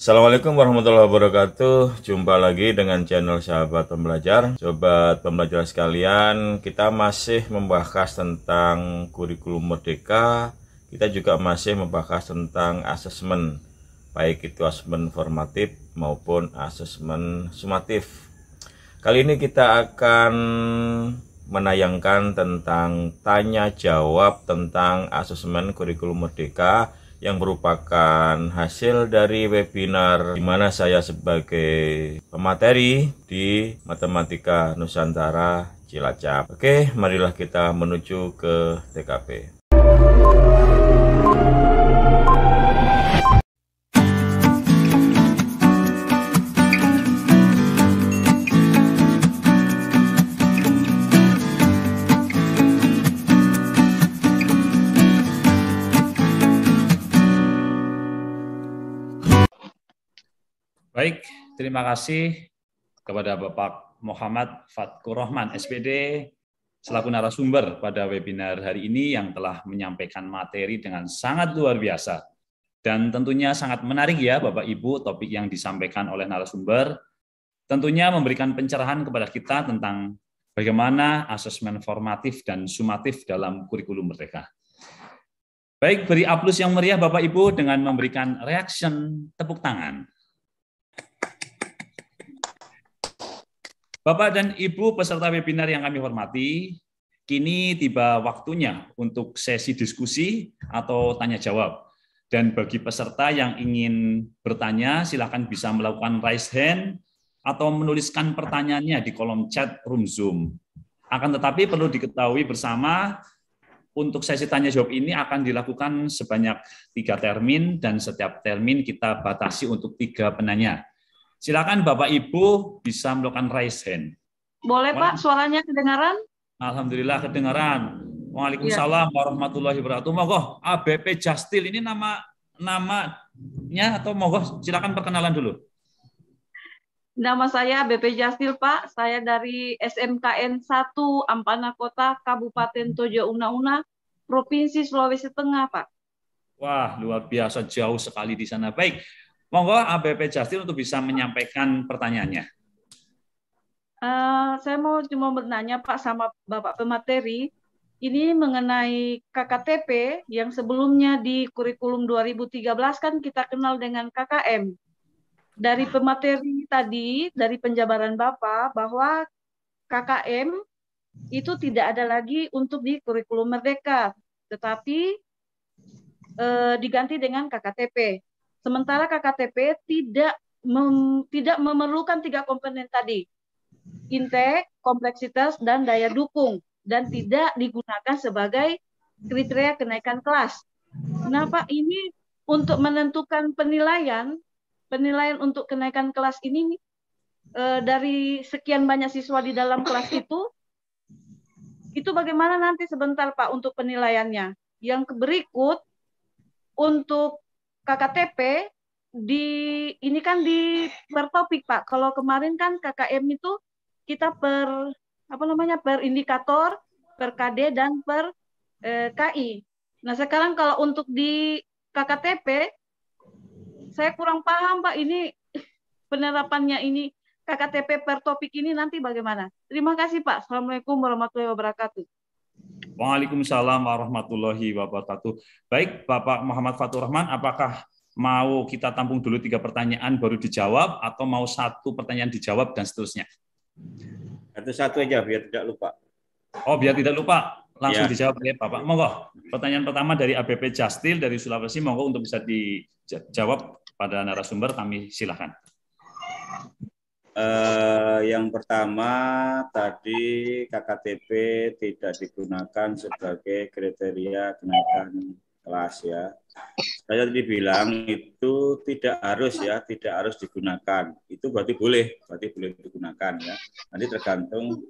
Assalamualaikum warahmatullahi wabarakatuh. Jumpa lagi dengan channel Sahabat Pembelajar. Sobat pembelajar sekalian, kita masih membahas tentang kurikulum merdeka. Kita juga masih membahas tentang asesmen, baik itu asesmen formatif maupun asesmen sumatif. Kali ini kita akan menayangkan tentang tanya jawab tentang asesmen kurikulum merdeka yang merupakan hasil dari webinar di mana saya sebagai pemateri di Matematika Nusantara Cilacap. Oke, marilah kita menuju ke TKP. Baik, terima kasih kepada Bapak Muhammad Fatkur Rahman, SPD, selaku narasumber pada webinar hari ini yang telah menyampaikan materi dengan sangat luar biasa. Dan tentunya sangat menarik ya Bapak Ibu, topik yang disampaikan oleh narasumber. Tentunya memberikan pencerahan kepada kita tentang bagaimana asesmen formatif dan sumatif dalam kurikulum merdeka. Baik, beri aplaus yang meriah Bapak Ibu dengan memberikan reaction tepuk tangan. Bapak dan Ibu peserta webinar yang kami hormati, kini tiba waktunya untuk sesi diskusi atau tanya jawab. Dan bagi peserta yang ingin bertanya, silakan bisa melakukan raise hand atau menuliskan pertanyaannya di kolom chat room Zoom. Akan tetapi perlu diketahui bersama, untuk sesi tanya jawab ini akan dilakukan sebanyak 3 termin dan setiap termin kita batasi untuk 3 penanya. Silakan Bapak Ibu bisa melakukan raise hand. Boleh Pak, suaranya kedengaran? Alhamdulillah kedengaran. Waalaikumsalam warahmatullahi wabarakatuh. Monggo ABP Justil ini namanya atau monggo silakan perkenalan dulu. Nama saya BP Justil Pak, saya dari SMKN 1 Ampana Kota, Kabupaten Tojo Una-Una, Provinsi Sulawesi Tengah Pak. Wah, luar biasa jauh sekali di sana. Baik, monggo ABP Justil untuk bisa menyampaikan pertanyaannya. Saya mau cuma bertanya Pak sama Bapak pemateri, ini mengenai KKTP yang sebelumnya di kurikulum 2013 kan kita kenal dengan KKM. Dari pemateri tadi, dari penjabaran Bapak, bahwa KKM itu tidak ada lagi untuk di kurikulum merdeka, tetapi diganti dengan KKTP. Sementara KKTP tidak memerlukan 3 komponen tadi, intek, kompleksitas, dan daya dukung, dan tidak digunakan sebagai kriteria kenaikan kelas. Nah Pak, ini untuk menentukan penilaian untuk kenaikan kelas ini, dari sekian banyak siswa di dalam kelas itu bagaimana nanti sebentar Pak untuk penilaiannya. Yang berikut, untuk KKTP, ini kan di per topik Pak. Kalau kemarin kan KKM itu kita per indikator, per KD dan per KI. Nah sekarang kalau untuk di KKTP saya kurang paham Pak, ini penerapannya ini KKTP per topik ini nanti bagaimana? Terima kasih Pak. Assalamualaikum warahmatullahi wabarakatuh. Waalaikumsalam warahmatullahi wabarakatuh. Baik, Bapak Muhammad Fatur Rahman, apakah mau kita tampung dulu 3 pertanyaan baru dijawab atau mau 1 pertanyaan dijawab dan seterusnya? Satu aja biar tidak lupa. Oh, biar tidak lupa, langsung dijawab ya Bapak. Monggo. Pertanyaan pertama dari ABP Justil dari Sulawesi, monggo untuk bisa dijawab pada narasumber, kami silakan. Yang pertama tadi KKTP tidak digunakan sebagai kriteria kenaikan kelas ya. Saya tadi bilang itu tidak harus digunakan. Itu berarti boleh digunakan ya. Nanti tergantung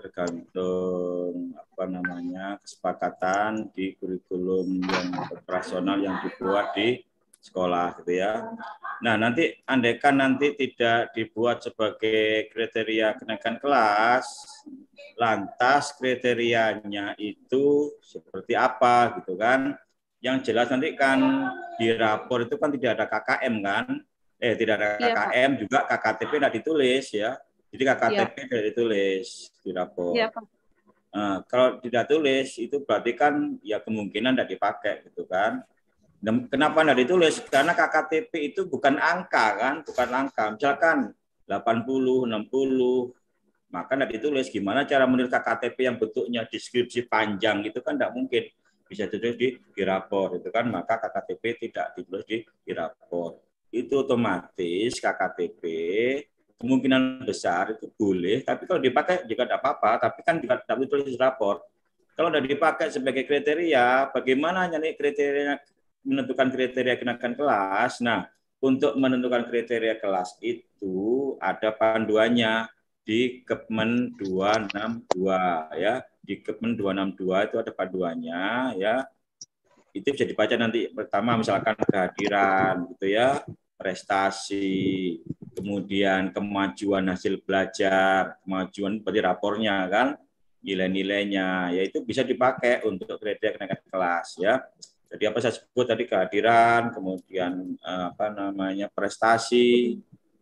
kesepakatan di kurikulum yang operasional yang dibuat di sekolah gitu ya. Nah, nanti andaikan nanti tidak dibuat sebagai kriteria kenaikan kelas, lantas kriterianya itu seperti apa gitu kan? Yang jelas nanti kan di rapor itu kan tidak ada KKM kan? tidak ada Iya, Pak. KKM juga KKTP tidak ditulis ya. Jadi KKTP Iya. tidak ditulis di rapor. Iya, Pak. Nah, kalau tidak tulis itu berarti kan ya kemungkinan tidak dipakai gitu kan. Dan kenapa tidak ditulis? Karena KKTP itu bukan angka kan, bukan angka. Misalkan 80, 60, maka tidak ditulis. Gimana cara menulis KKTP yang bentuknya deskripsi panjang itu kan tidak mungkin bisa ditulis di rapor itu kan, maka KKTP tidak ditulis di rapor. Itu otomatis KKTP kemungkinan besar itu boleh, tapi kalau dipakai juga tidak apa-apa, tapi kan juga tidak ditulis di rapor. Kalau sudah dipakai sebagai kriteria, bagaimana nyari kriteria, menentukan kriteria kenaikan kelas? Nah, untuk menentukan kriteria kelas itu ada panduannya di Kepmen 262 ya. Di Kepmen 262 itu ada panduannya ya. Itu bisa dibaca nanti. Pertama misalkan kehadiran gitu ya, prestasi, kemudian kemajuan hasil belajar, kemajuan berarti rapornya kan, nilai-nilainya, yaitu bisa dipakai untuk kriteria kenaikan kelas ya. Jadi apa saya sebut tadi kehadiran, kemudian prestasi,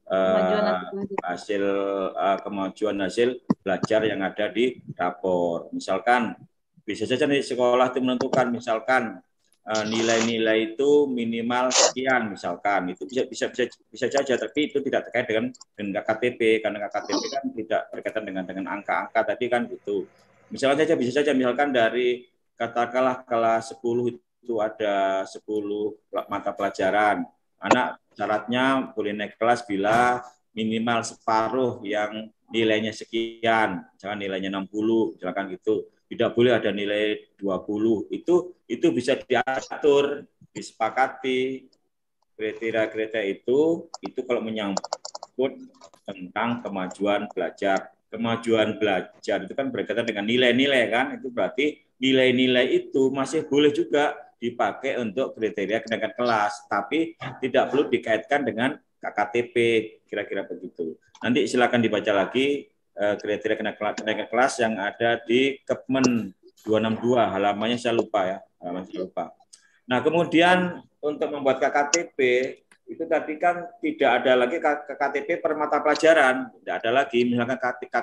kemajuan hasil belajar yang ada di rapor. Misalkan bisa saja nih sekolah itu menentukan misalkan nilai-nilai itu minimal sekian misalkan, itu bisa saja, tapi itu tidak terkait dengan KKTP karena KKTP kan tidak berkaitan dengan angka-angka tadi kan gitu. Misalnya saja bisa saja misalkan dari katakanlah kelas 10 itu ada 10 mata pelajaran. Anak syaratnya boleh naik kelas bila minimal separuh yang nilainya sekian, misalkan nilainya 60, misalkan gitu. Tidak boleh ada nilai 20. Itu bisa diatur, disepakati kriteria-kriteria itu kalau menyangkut tentang kemajuan belajar. Kemajuan belajar itu kan berkaitan dengan nilai-nilai kan, itu berarti nilai-nilai itu masih boleh juga dipakai untuk kriteria kenaikan kelas, tapi tidak perlu dikaitkan dengan KKTP, kira-kira begitu. Nanti silakan dibaca lagi kriteria kenaikan kelas yang ada di Kepmen 262, halamannya saya lupa ya, Nah, kemudian untuk membuat KKTP itu tadi kan tidak ada lagi KKTP per mata pelajaran, tidak ada lagi misalkan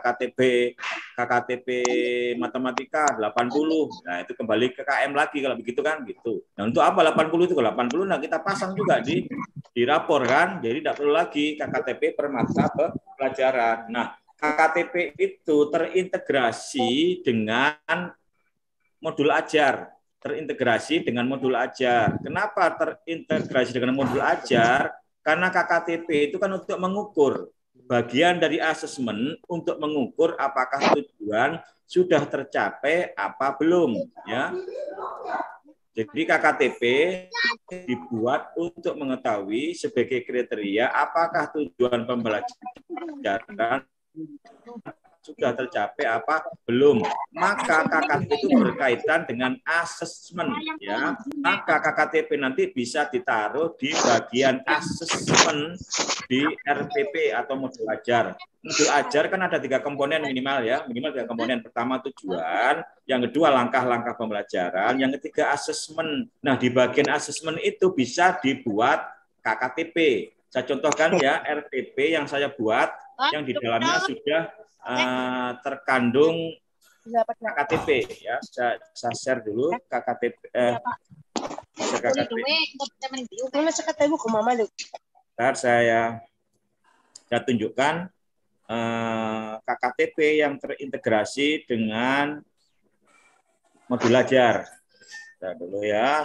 KKTP matematika 80. Nah, itu kembali ke KM lagi kalau begitu kan gitu. Nah, untuk apa 80 itu? 80 nah kita pasang juga di rapor kan. Jadi tidak perlu lagi KKTP per mata pelajaran. Nah, KKTP itu terintegrasi dengan modul ajar. Terintegrasi dengan modul ajar. Kenapa terintegrasi dengan modul ajar? Karena KKTP itu kan untuk mengukur, bagian dari asesmen untuk mengukur apakah tujuan sudah tercapai apa belum, ya. Jadi KKTP dibuat untuk mengetahui sebagai kriteria apakah tujuan pembelajaran sudah tercapai apa belum. Maka KKTP itu berkaitan dengan asesmen ya. Maka KKTP nanti bisa ditaruh di bagian asesmen di RPP atau modul ajar. Modul ajar kan ada 3 komponen minimal ya, minimal 3 komponen. Pertama tujuan, yang kedua langkah-langkah pembelajaran, yang ketiga asesmen. Nah, di bagian asesmen itu bisa dibuat KKTP. Saya contohkan ya, RPP yang saya buat yang di dalamnya sudah terkandung KKTP ya. Saya share dulu KKTP. Saya tunjukkan KKTP yang terintegrasi dengan modul ajar. Dulu ya.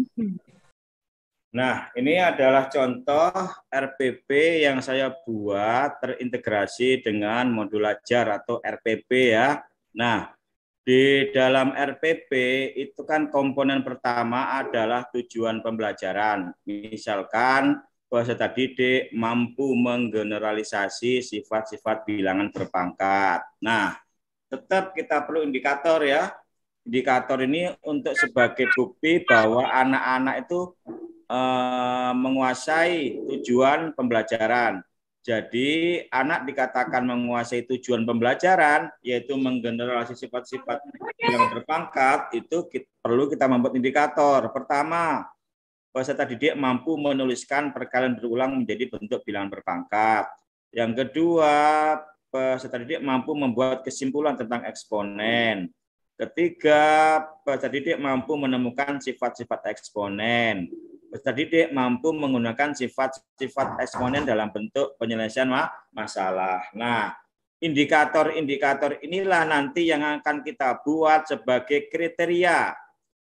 Nah, ini adalah contoh RPP yang saya buat terintegrasi dengan modul ajar atau RPP ya. Nah, di dalam RPP itu kan komponen pertama adalah tujuan pembelajaran. Misalkan bahasa tadi D mampu menggeneralisasi sifat-sifat bilangan berpangkat. Nah, tetap kita perlu indikator ya. Indikator ini untuk sebagai bukti bahwa anak-anak itu menguasai tujuan pembelajaran. Jadi anak dikatakan menguasai tujuan pembelajaran, yaitu menggeneralisasi sifat-sifat yang berpangkat, itu perlu kita membuat indikator. Pertama, peserta didik mampu menuliskan perkalian berulang menjadi bentuk bilangan berpangkat. Yang kedua, peserta didik mampu membuat kesimpulan tentang eksponen. Ketiga, peserta didik mampu menemukan sifat-sifat eksponen. Peserta didik mampu menggunakan sifat-sifat eksponen dalam bentuk penyelesaian masalah. Nah, indikator-indikator inilah nanti yang akan kita buat sebagai kriteria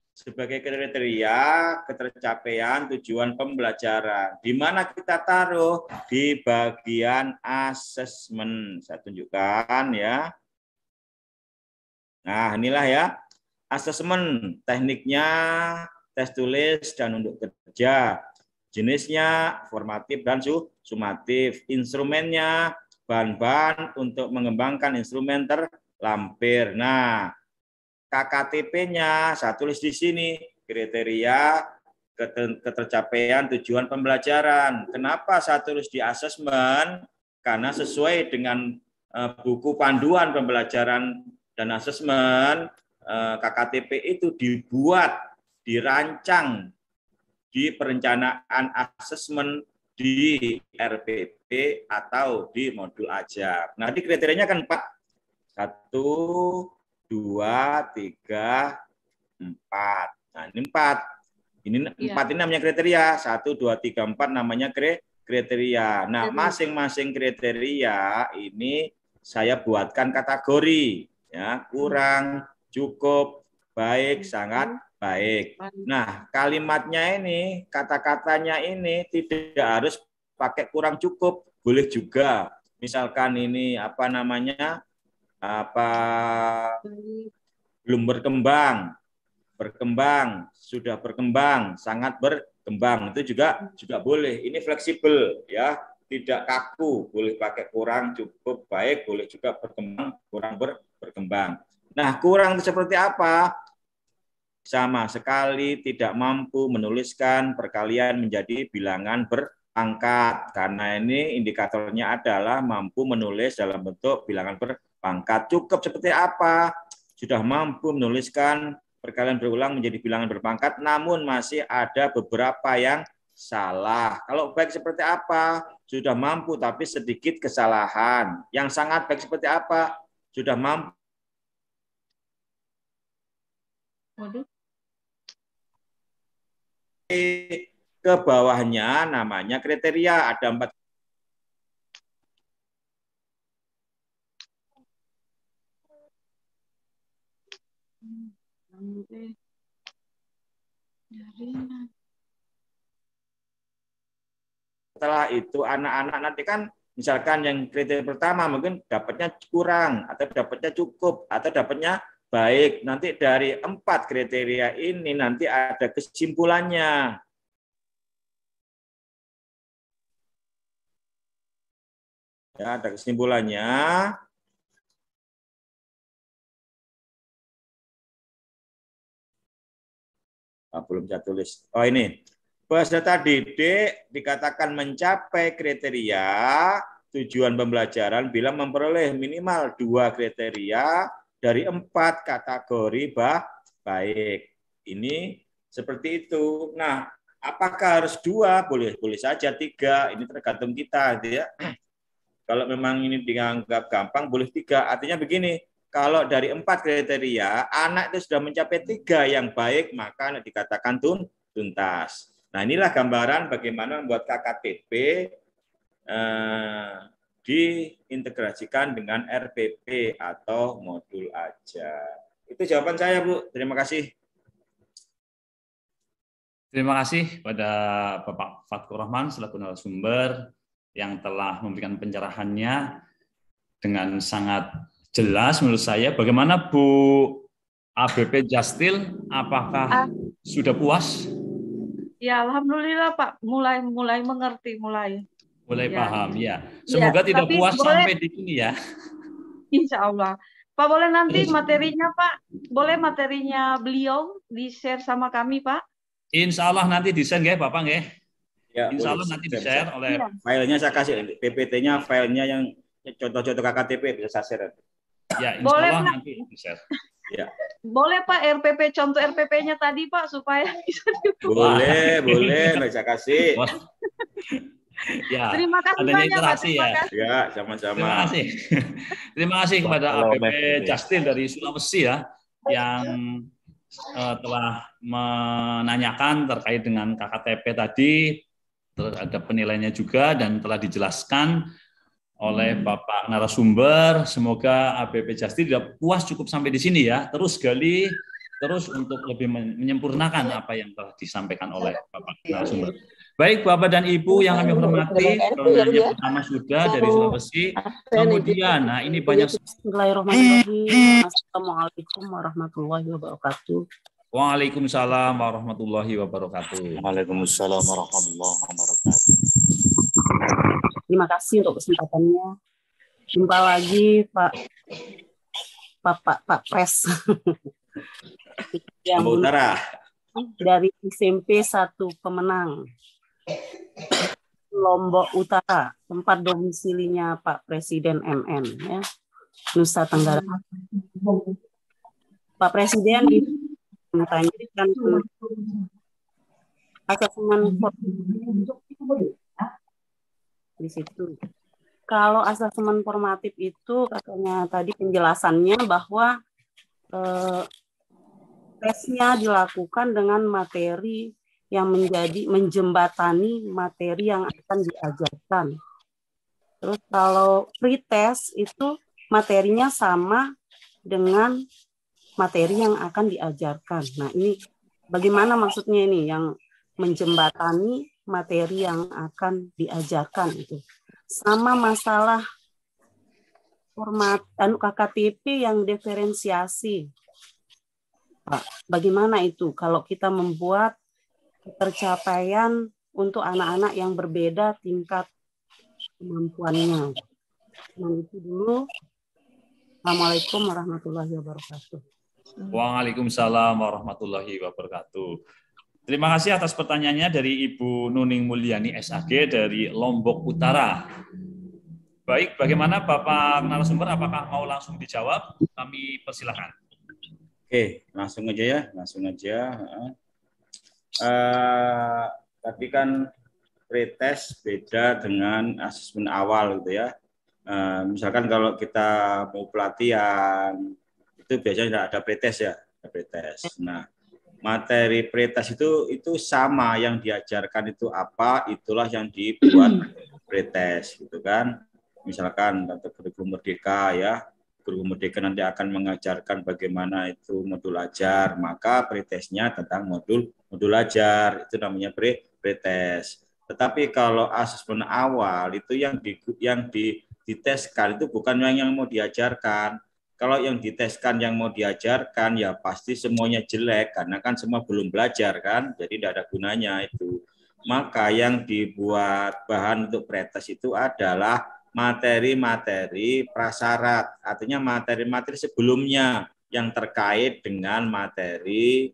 ketercapaian tujuan pembelajaran. Di mana kita taruh? Di bagian asesmen. Saya tunjukkan ya. Nah, inilah ya. Asesmen, tekniknya tes tulis dan untuk kerja. Jenisnya formatif dan sumatif. Instrumennya bahan-bahan untuk mengembangkan instrumen terlampir. Nah, KKTP-nya saya tulis di sini, kriteria ketercapaian tujuan pembelajaran. Kenapa saya tulis di asesmen? Karena sesuai dengan buku panduan pembelajaran dan asesmen, KKTP itu dibuat, dirancang di perencanaan asesmen di RPP atau di modul ajar. Nah, di kriterianya kan 4. 1, 2, 3, 4. Nah, ini 4. Ini 4 ini namanya kriteria. 1, 2, 3, 4 namanya kriteria. Nah, masing-masing kriteria ini saya buatkan kategori. Ya, kurang, cukup, baik, sangat baik. Nah, kalimatnya ini, kata-katanya ini tidak harus pakai kurang cukup, boleh juga. Misalkan ini apa namanya? Belum berkembang, sudah berkembang, sangat berkembang, itu juga boleh. Ini fleksibel ya, tidak kaku, boleh pakai kurang, cukup, baik, boleh juga berkembang, kurang berkembang. Nah, kurang itu seperti apa? Sama sekali tidak mampu menuliskan perkalian menjadi bilangan berpangkat, karena ini indikatornya adalah mampu menulis dalam bentuk bilangan berpangkat. Cukup seperti apa? Sudah mampu menuliskan perkalian berulang menjadi bilangan berpangkat, namun masih ada beberapa yang salah. Kalau baik seperti apa? Sudah mampu tapi sedikit kesalahan. Yang sangat baik seperti apa? Sudah mampu. Ke bawahnya namanya kriteria, ada 4. Setelah itu anak-anak nanti kan misalkan yang kriteria pertama mungkin dapatnya kurang atau dapatnya cukup atau dapatnya baik. Nanti dari 4 kriteria ini nanti ada kesimpulannya. Ya, ada kesimpulannya. Belum saya tulis. Oh, ini. Peserta didik dikatakan mencapai kriteria tujuan pembelajaran bila memperoleh minimal 2 kriteria dari 4 kategori baik. Ini seperti itu. Nah, apakah harus 2? Boleh saja 3. Ini tergantung kita, ya. Kalau memang ini dianggap gampang, boleh 3. Artinya begini, kalau dari 4 kriteria, anak itu sudah mencapai 3 yang baik, maka dikatakan tuntas. Nah, inilah gambaran bagaimana membuat KKTP diintegrasikan dengan RPP atau modul ajar. Itu jawaban saya, Bu. Terima kasih. Terima kasih pada Bapak Fatkur Rahman selaku narasumber yang telah memberikan pencerahannya dengan sangat jelas menurut saya. Bagaimana Bu ABP Justil? Apakah sudah puas? Ya, alhamdulillah Pak, mulai mengerti, mulai ya. Paham ya. Semoga tidak puas sampai di sini ya. Insya Allah. Pak, boleh nanti materinya Pak, boleh materinya beliau di-share sama kami Pak? Insya Allah nanti di-share ya Bapak ya. Ya, Insya Allah nanti di-share oleh filenya saya kasih, PPT-nya filenya yang contoh-contoh KKTP bisa saya share. Ya, insya Allah nanti di-share. Ya. Boleh Pak RPP, contoh RPP-nya tadi Pak, supaya bisa dibuat. Boleh, saya kasih. Ya, Terima kasih adanya banyak Pak, interaksi terima ya. kasih. Ya, Terima sama-sama. kasih. Terima kasih kepada APP Justin dari Sulawesi ya, yang telah menanyakan terkait dengan KKTP tadi, terus ada penilaiannya juga dan telah dijelaskan oleh Bapak narasumber. Semoga APP Justin tidak puas cukup sampai di sini ya. Terus gali terus untuk lebih menyempurnakan apa yang telah disampaikan oleh Bapak narasumber. Baik Bapak dan Ibu yang kami hormati, penanya pertama sudah dari Sulawesi. Kemudian, nah ini banyak. Bismillahirrahmanirrahim. Assalamualaikum warahmatullahi wabarakatuh. Waalaikumsalam warahmatullahi wabarakatuh. Waalaikumsalam warahmatullahi wabarakatuh. Terima kasih untuk kesempatannya. Jumpa lagi Pak Pres. Yang Utara. Dari SMP 1 Pemenang. Lombok Utara, tempat domisilinya Pak Presiden MN ya. Nusa Tenggara. Pak Presiden ditanyakan asesmen di situ. Kalau asesmen formatif itu katanya tadi penjelasannya bahwa tesnya dilakukan dengan materi yang menjembatani materi yang akan diajarkan. Terus kalau pretest itu materinya sama dengan materi yang akan diajarkan. Nah ini bagaimana maksudnya ini yang menjembatani materi yang akan diajarkan itu. Sama masalah format KKTP yang diferensiasi. Pak, bagaimana itu kalau kita membuat pencapaian untuk anak-anak yang berbeda tingkat kemampuannya. Nah, itu dulu. Assalamualaikum warahmatullahi wabarakatuh. Waalaikumsalam warahmatullahi wabarakatuh. Terima kasih atas pertanyaannya dari Ibu Nuning Mulyani SAG dari Lombok Utara. Baik, bagaimana Bapak narasumber? Apakah mau langsung dijawab? Kami persilahkan. Oke, langsung aja. Tapi kan pretest beda dengan asesmen awal gitu ya. Misalkan kalau kita mau pelatihan itu biasanya ada pretest ya, ada pretest. Nah, materi pretest itu sama, yang diajarkan itu apa, itulah yang dibuat pretest gitu kan. Misalkan untuk kurikulum merdeka ya, kurikulum merdeka nanti akan mengajarkan bagaimana itu modul ajar, maka pretestnya tentang modul ajar, itu namanya pretest. Tetapi kalau asesmen awal itu yang diteskan itu bukan yang mau diajarkan. Kalau yang diteskan yang mau diajarkan ya pasti semuanya jelek karena kan semua belum belajar kan, jadi tidak ada gunanya itu. Maka yang dibuat bahan untuk pretest itu adalah materi-materi prasyarat, artinya materi-materi sebelumnya yang terkait dengan materi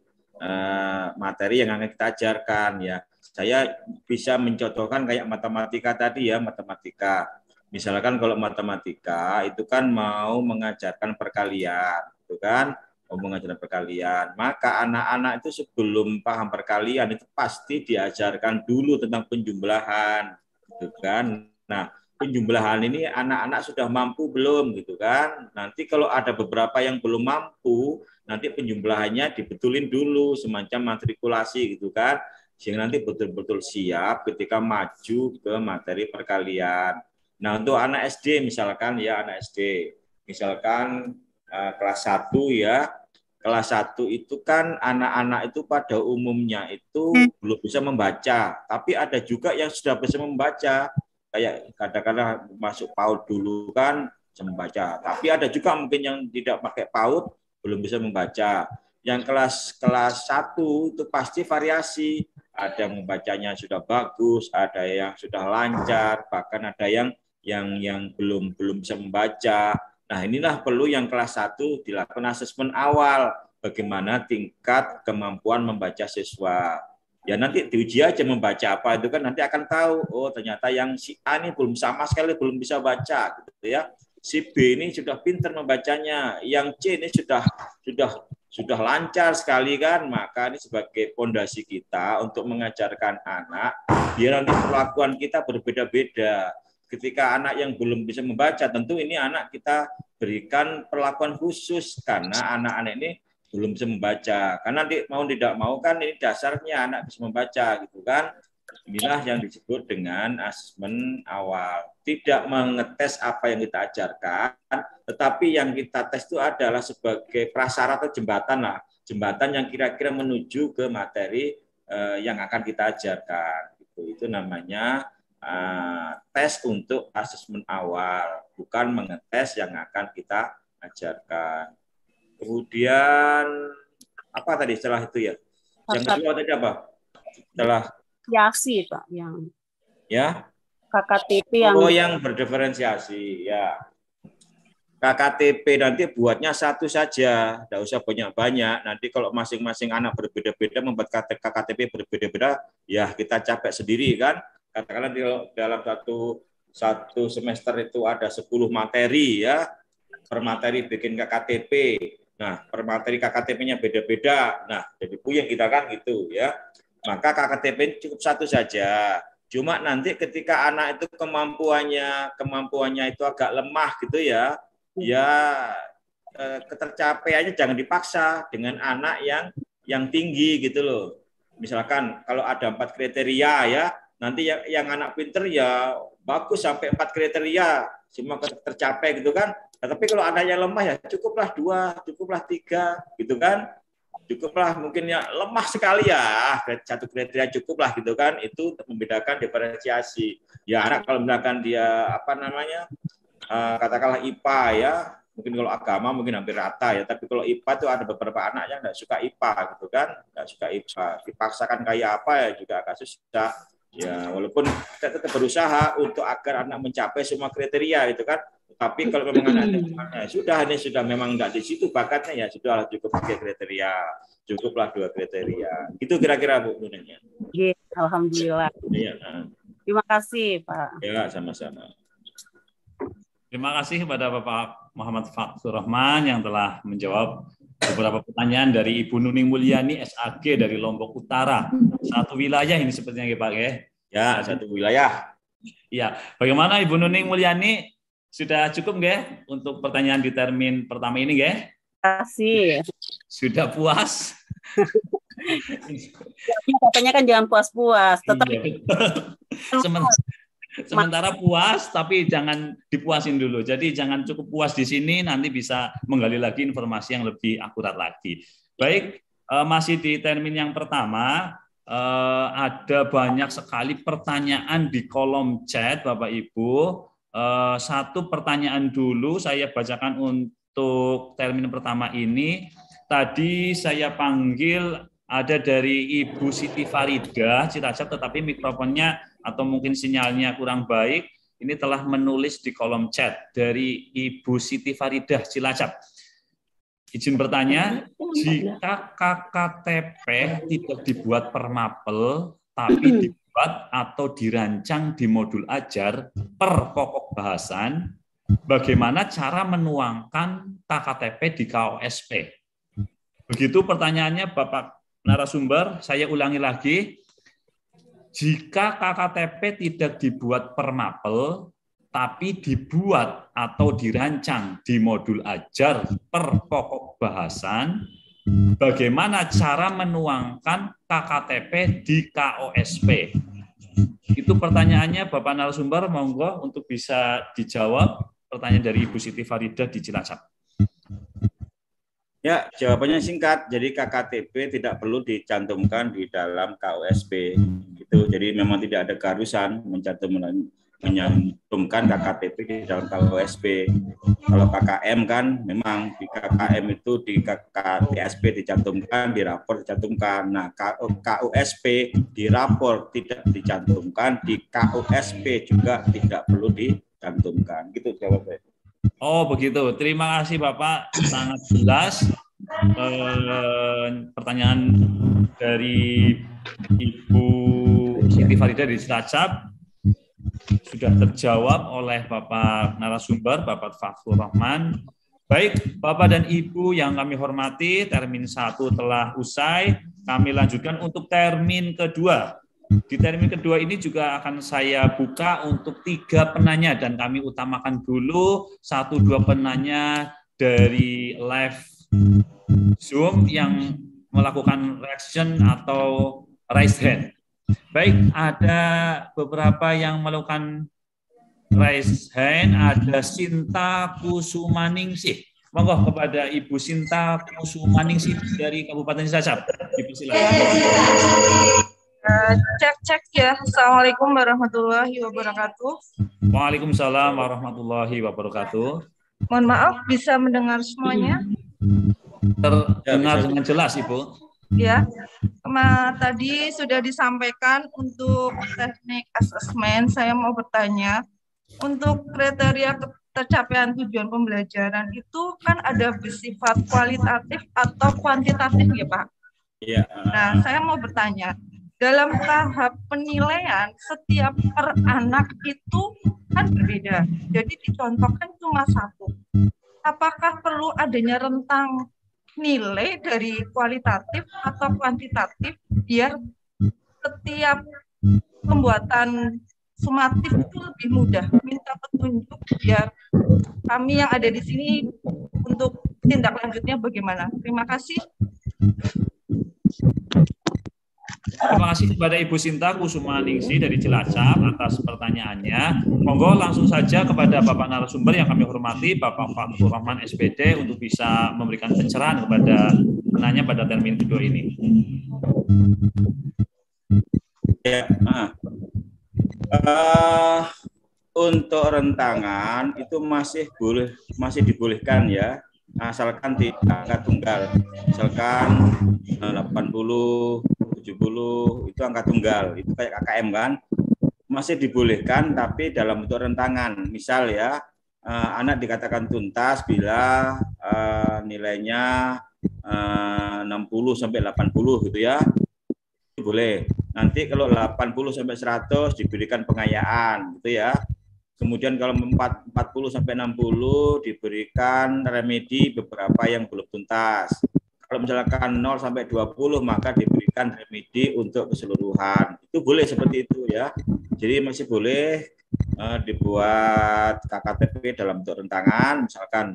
yang akan kita ajarkan ya. Saya bisa mencontohkan kayak matematika tadi ya, matematika. Misalkan kalau matematika itu kan mau mengajarkan perkalian, itu kan mau mengajarkan perkalian. Maka anak-anak itu sebelum paham perkalian itu pasti diajarkan dulu tentang penjumlahan, gitu kan. Nah, penjumlahan ini anak-anak sudah mampu belum gitu kan. Nanti kalau ada beberapa yang belum mampu, nanti penjumlahannya dibetulin dulu semacam matrikulasi gitu kan. Sehingga nanti betul-betul siap ketika maju ke materi perkalian. Nah, untuk anak SD misalkan ya, anak SD. Misalkan kelas 1 ya. Kelas 1 itu kan anak-anak itu pada umumnya itu belum bisa membaca, tapi ada juga yang sudah bisa membaca. Kayak katakanlah masuk PAUD dulu kan bisa membaca, tapi ada juga mungkin yang tidak pakai PAUD belum bisa membaca. Yang kelas 1 itu pasti variasi, ada yang membacanya sudah bagus, ada yang sudah lancar, bahkan ada yang belum bisa membaca. Nah, inilah perlu yang kelas 1 dilakukan asesmen awal, bagaimana tingkat kemampuan membaca siswa. Ya nanti diuji aja membaca apa itu kan nanti akan tahu, oh ternyata yang si A ini belum sama sekali belum bisa baca gitu ya. si B ini sudah pintar membacanya, yang C ini sudah lancar sekali kan, maka ini sebagai fondasi kita untuk mengajarkan anak, biar nanti perlakuan kita berbeda-beda. Ketika anak yang belum bisa membaca, tentu ini anak kita berikan perlakuan khusus karena anak-anak ini belum bisa membaca. Karena nanti mau tidak mau kan ini dasarnya anak bisa membaca gitu kan. Inilah yang disebut dengan asesmen awal. Tidak mengetes apa yang kita ajarkan, tetapi yang kita tes itu adalah sebagai prasyarat atau jembatan lah. Jembatan yang kira-kira menuju ke materi yang akan kita ajarkan. Itu namanya tes untuk asesmen awal, bukan mengetes yang akan kita ajarkan. Kemudian apa tadi setelah itu ya? Yang kedua tadi apa? Setelah Diferensiasi, Pak, yang ya KKTP yang berdiferensiasi ya. KKTP nanti buatnya satu saja, tidak usah banyak-banyak. Nanti kalau masing-masing anak berbeda-beda membuat KKTP berbeda-beda, ya kita capek sendiri kan. Katakanlah dalam satu semester itu ada 10 materi ya, per materi bikin KKTP. Nah, per materi KKTP-nya beda-beda. Nah, jadi puyeng kita kan gitu ya. Maka KKTP cukup satu saja. Cuma nanti ketika anak itu kemampuannya itu agak lemah gitu ya, ketercapaiannya jangan dipaksa dengan anak yang tinggi gitu loh. Misalkan kalau ada 4 kriteria ya, nanti yang anak pinter ya bagus sampai 4 kriteria semua tercapai gitu kan. Nah, tapi kalau anaknya lemah ya cukuplah 2, cukuplah 3 gitu kan. Cukuplah mungkin ya lemah sekali ya, 1 kriteria cukuplah gitu kan. Itu membedakan diferensiasi. Ya anak kalau misalkan dia katakanlah IPA ya, mungkin kalau agama mungkin hampir rata ya, tapi kalau IPA itu ada beberapa anak yang nggak suka IPA gitu kan, nggak suka IPA, dipaksakan kayak apa ya juga agak susah. Ya walaupun kita tetap berusaha untuk agar anak mencapai semua kriteria gitu kan. Tapi kalau memang anaknya ini sudah memang nggak di situ bakatnya, ya sudah cukup 3 kriteria, cukuplah 2 kriteria. Itu kira-kira Bu Nunanya. Iya, alhamdulillah. Iya. Terima kasih Pak. Ya sama-sama. Terima kasih kepada Bapak Muhammad Fathur Rahman yang telah menjawab beberapa pertanyaan dari Ibu Nuning Mulyani SAG dari Lombok Utara. Satu wilayah ini sepertinya Pak ya. Ya, satu wilayah. Iya. Bagaimana Ibu Nuning Mulyani? Sudah cukup nggak untuk pertanyaan di termin pertama ini nggak? Terima kasih. Sudah puas? Katanya kan jangan puas-puas. Tetap sementara puas, tapi jangan dipuasin dulu. Jadi jangan cukup puas di sini, nanti bisa menggali lagi informasi yang lebih akurat lagi. Baik, masih di termin yang pertama, ada banyak sekali pertanyaan di kolom chat, Bapak Ibu. Satu pertanyaan dulu saya bacakan untuk termin pertama ini. Tadi saya panggil ada dari Ibu Siti Farida Cilacap, tetapi mikrofonnya atau mungkin sinyalnya kurang baik. Ini telah menulis di kolom chat dari Ibu Siti Farida Cilacap. Izin bertanya, jika KKTP tidak dibuat per mapel, tapi dibuat atau dirancang di modul ajar per pokok bahasan, bagaimana cara menuangkan KKTP di KOSP? Begitu pertanyaannya Bapak narasumber, saya ulangi lagi. Jika KKTP tidak dibuat per mapel, tapi dibuat atau dirancang di modul ajar per pokok bahasan, bagaimana cara menuangkan KKTP di KOSP? Itu pertanyaannya Bapak narasumber, monggo untuk bisa dijawab pertanyaan dari Ibu Siti Farida di Cilacap. Ya, jawabannya singkat. Jadi KKTP tidak perlu dicantumkan di dalam KOSP. Gitu. Jadi memang tidak ada keharusan menyantumkan KKTP di dalam KOSP. Kalau KKM kan memang di KKM itu di KTSP dicantumkan, di rapor dicantumkan. Nah, KOSP di rapor tidak dicantumkan, di KOSP juga tidak perlu dicantumkan. Gitu jawabnya. Oh begitu, terima kasih Bapak, sangat jelas. Pertanyaan dari Ibu Siti Farida di Cilacap. sudah terjawab oleh Bapak narasumber, Bapak Fathur Rahman. Baik, Bapak dan Ibu yang kami hormati, termin 1 telah usai. Kami lanjutkan untuk termin kedua. Di termin kedua ini juga akan saya buka untuk 3 penanya dan kami utamakan dulu 1-2 penanya dari live Zoom yang melakukan reaction atau raise hand. Baik, ada beberapa yang melakukan raise hand. Ada Sinta Kusumaningsih. Monggo kepada Ibu Sinta Kusumaningsih dari Kabupaten Cilacap. Dipersilakan. Cek ya. Assalamualaikum warahmatullahi wabarakatuh. Waalaikumsalam warahmatullahi wabarakatuh. Mohon maaf, bisa mendengar semuanya? Terdengar dengan jelas, Ibu. Ya, tadi sudah disampaikan untuk teknik asesmen. Saya mau bertanya, untuk kriteria tercapaian tujuan pembelajaran itu kan ada bersifat kualitatif atau kuantitatif ya Pak? Iya. Nah, saya mau bertanya, dalam tahap penilaian setiap per anak itu kan berbeda. Jadi dicontohkan cuma 1. Apakah perlu adanya rentang nilai dari kualitatif atau kuantitatif biar setiap pembuatan sumatif itu lebih mudah? Minta petunjuk biar kami yang ada di sini untuk tindak lanjutnya bagaimana. Terima kasih. Terima kasih kepada Ibu Sinta Kusumaningsih dari Cilacap atas pertanyaannya. Monggo langsung saja kepada Bapak narasumber yang kami hormati, Bapak Fathur Rahman SPD, untuk bisa memberikan pencerahan kepada penanya pada termin kedua ini. Ya, untuk rentangan itu masih dibolehkan ya, asalkan tidak angka tunggal. Misalkan 80, 70 itu angka tunggal, itu kayak KKM kan, masih dibolehkan tapi dalam bentuk rentangan. Misal ya, anak dikatakan tuntas bila nilainya 60 sampai 80 gitu ya, itu boleh. Nanti kalau 80 sampai 100 diberikan pengayaan gitu ya. Kemudian kalau 40 sampai 60 diberikan remedi beberapa yang belum tuntas. Kalau misalkan 0 sampai 20 maka diberikan remedi untuk keseluruhan. Itu boleh seperti itu ya. Jadi masih boleh dibuat KKTP dalam bentuk rentangan, misalkan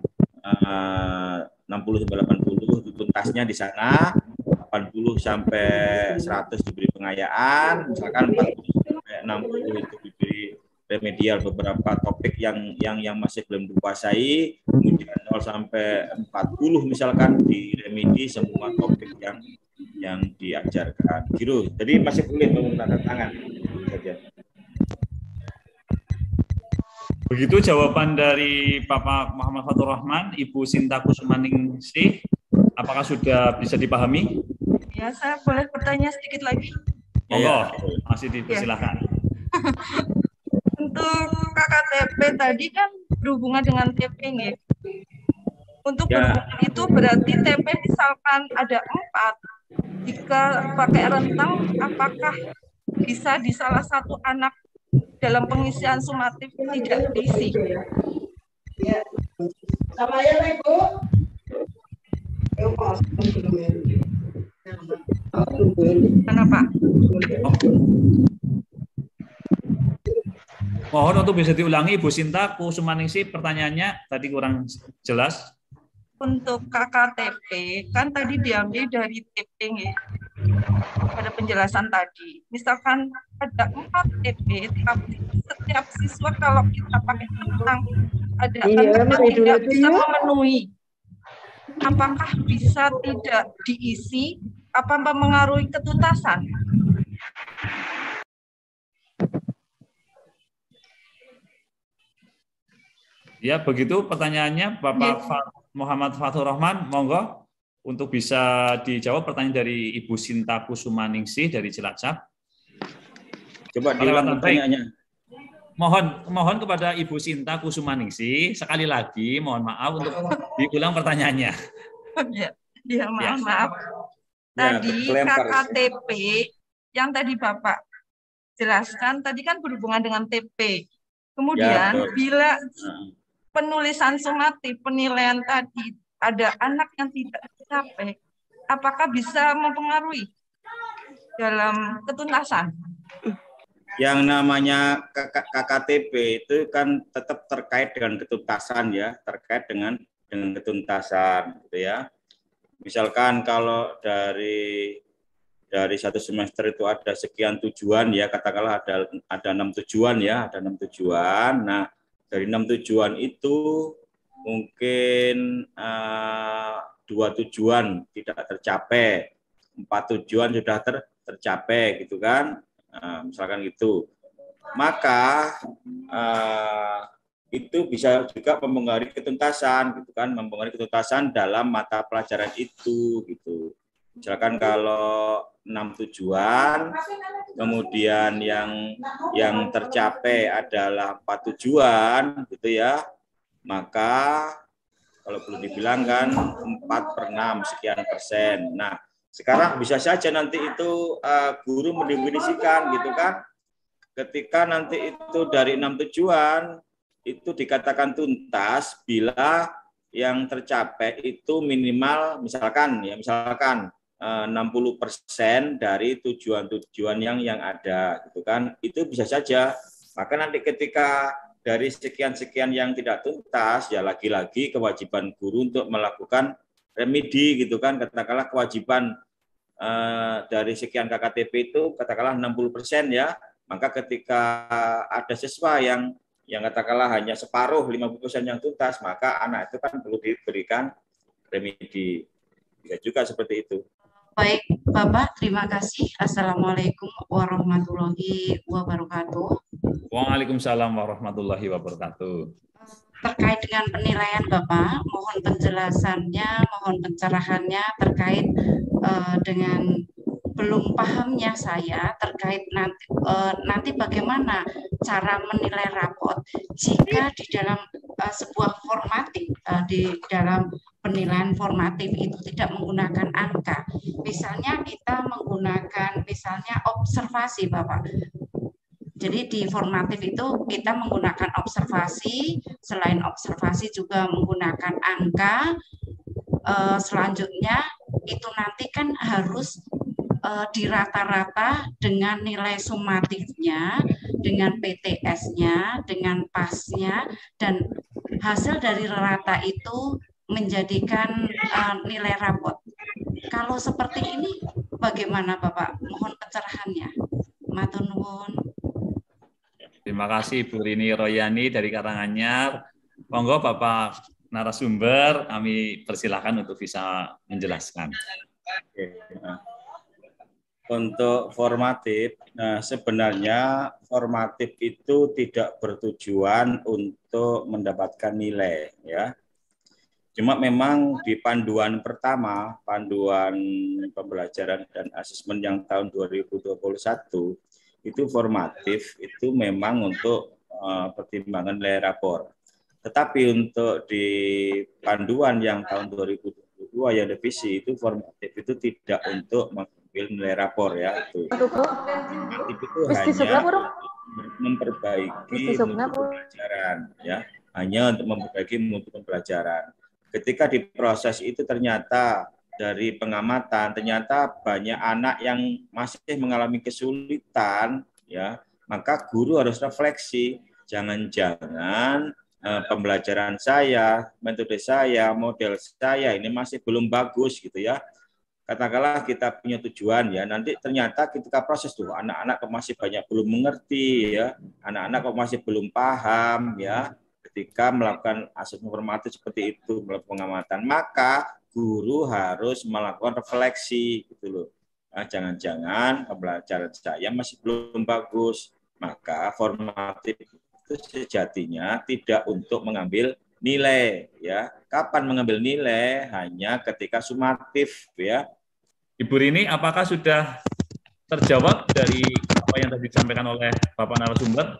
60 sampai 80 itu tuntasnya di sana, 80 sampai 100 diberi pengayaan, misalkan 40 sampai 60 itu diberi remedial beberapa topik yang masih belum dikuasai, kemudian 0 sampai 40 misalkan di remedi semua topik yang diajarkan gitu. Jadi masih boleh menggunakan tangan saja. Begitu jawaban dari Bapak Muhammad Fathur Rahman. Ibu Sinta Kusumaningsih, apakah sudah bisa dipahami? Ya, saya boleh bertanya sedikit lagi? Monggo, masih dipersilakan. Untuk KKTP tadi kan berhubungan dengan TP nih. Untuk berhubungan itu berarti TP misalkan ada 4. Jika pakai rentang, apakah bisa di salah satu anak dalam pengisian sumatif tidak diisi? Sama ya, Ibu. Kenapa? Mohon untuk bisa diulangi, Ibu Sinta Kusumaningsih, pertanyaannya tadi kurang jelas. Untuk KKTP kan tadi diambil dari TP ya, pada penjelasan tadi. Misalkan ada 4 TP, tapi setiap siswa kalau kita pakai tentang ada tidak bisa memenuhi. Apakah bisa tidak diisi? Apa mempengaruhi ketuntasan? Ya, begitu pertanyaannya Bapak Muhammad Fathur Rahman, monggo untuk bisa dijawab pertanyaan dari Ibu Sinta Kusumaningsih dari Cilacap. Coba diulang pertanyaannya. Mohon kepada Ibu Sinta Kusumaningsih sekali lagi, mohon maaf untuk diulang pertanyaannya. Ya, maaf. Tadi KKTP yang tadi Bapak jelaskan tadi kan berhubungan dengan TP. Kemudian betul. bila penulisan sumatif penilaian tadi ada anak yang tidak tercapai, apakah bisa mempengaruhi dalam ketuntasan? Yang namanya KKTP itu kan tetap terkait dengan ketuntasan ya, terkait dengan ketuntasan gitu ya. Misalkan kalau dari satu semester itu ada sekian tujuan ya, katakanlah ada 6 tujuan ya, ada 6 tujuan. Nah, dari 6 tujuan itu mungkin 2 tujuan tidak tercapai, 4 tujuan sudah tercapai gitu kan. Misalkan gitu, maka itu bisa juga mempengaruhi ketuntasan gitu kan, mempengaruhi ketuntasan dalam mata pelajaran itu gitu. Misalkan kalau 6 tujuan, kemudian yang tercapai adalah 4 tujuan gitu ya, maka kalau perlu dibilang kan 4/6 sekian persen. Nah, sekarang bisa saja nanti itu guru mendefinisikan gitu kan, ketika nanti itu dari 6 tujuan itu dikatakan tuntas bila yang tercapai itu minimal misalkan 60% dari tujuan-tujuan yang ada gitu kan, itu bisa saja. Maka nanti ketika dari sekian-sekian yang tidak tuntas, ya lagi-lagi kewajiban guru untuk melakukan remedi gitu kan, katakanlah kewajiban dari sekian KKTP itu katakanlah 60% ya, maka ketika ada siswa yang katakanlah hanya separuh 50% yang tuntas, maka anak itu kan perlu diberikan remedi. Bisa juga seperti itu. Baik, Bapak, terima kasih. Assalamualaikum warahmatullahi wabarakatuh. Waalaikumsalam warahmatullahi wabarakatuh. Terkait dengan penilaian Bapak, mohon penjelasannya, mohon pencerahannya terkait dengan belum pahamnya saya terkait nanti bagaimana cara menilai rapot jika di dalam sebuah formatif, di dalam penilaian formatif itu tidak menggunakan angka. Misalnya kita menggunakan misalnya observasi, Bapak. Jadi di formatif itu kita menggunakan observasi, selain observasi juga menggunakan angka. Selanjutnya itu nanti kan harus dirata-rata dengan nilai sumatifnya, dengan PTS-nya, dengan PAS-nya, dan hasil dari rata itu menjadikan nilai rapot. Kalau seperti ini bagaimana Bapak? Mohon pencerahannya. Matur nuwun. Terima kasih Bu Rini Royani dari Karanganyar. Monggo Bapak narasumber, kami persilakan untuk bisa menjelaskan. Oke. Untuk formatif, sebenarnya formatif itu tidak bertujuan untuk mendapatkan nilai ya. Cuma memang di panduan pertama, panduan pembelajaran dan asesmen yang tahun 2021, itu formatif itu memang untuk pertimbangan nilai rapor. Tetapi untuk di panduan yang tahun 2022 yang revisi itu formatif itu tidak untuk mengambil nilai rapor ya itu. Formatif itu hanya memperbaiki mutu pembelajaran ya, hanya untuk memperbaiki mutu pembelajaran. Ketika di proses itu ternyata dari pengamatan ternyata banyak anak yang masih mengalami kesulitan ya, maka guru harus refleksi, jangan-jangan pembelajaran saya, metode saya, model saya ini masih belum bagus gitu ya. Katakanlah kita punya tujuan ya, nanti ternyata ketika proses tuh anak-anak masih banyak belum mengerti ya, anak-anak masih belum paham ya, ketika melakukan asesmen formatif seperti itu, melakukan pengamatan, maka guru harus melakukan refleksi gitu loh. Nah, jangan-jangan pembelajaran saya masih belum bagus, maka formatif itu sejatinya tidak untuk mengambil nilai ya. Kapan mengambil nilai? Hanya ketika sumatif ya. Ibu Rini, apakah sudah terjawab dari apa yang tadi disampaikan oleh Bapak narasumber?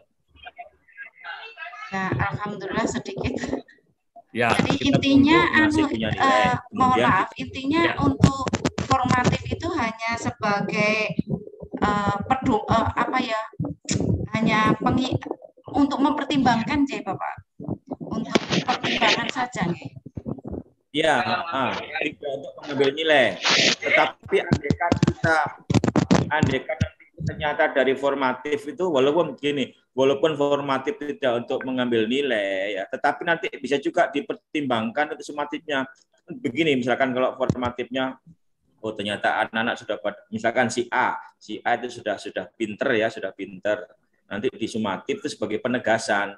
Ya, alhamdulillah sedikit. Ya, jadi intinya mohon Kemudian, maaf, intinya ya, untuk formatif itu hanya sebagai hanya untuk mempertimbangkan J Bapak. Untuk pertimbangan saja nih. Ya, tidak untuk mengambil nilai. Tetapi andaikan nanti ternyata dari formatif itu walaupun formatif tidak untuk mengambil nilai ya, tetapi nanti bisa juga dipertimbangkan untuk sumatifnya. Begini, misalkan kalau formatifnya ternyata anak-anak sudah misalkan si A itu sudah pinter ya, sudah pinter. Nanti di sumatif itu sebagai penegasan.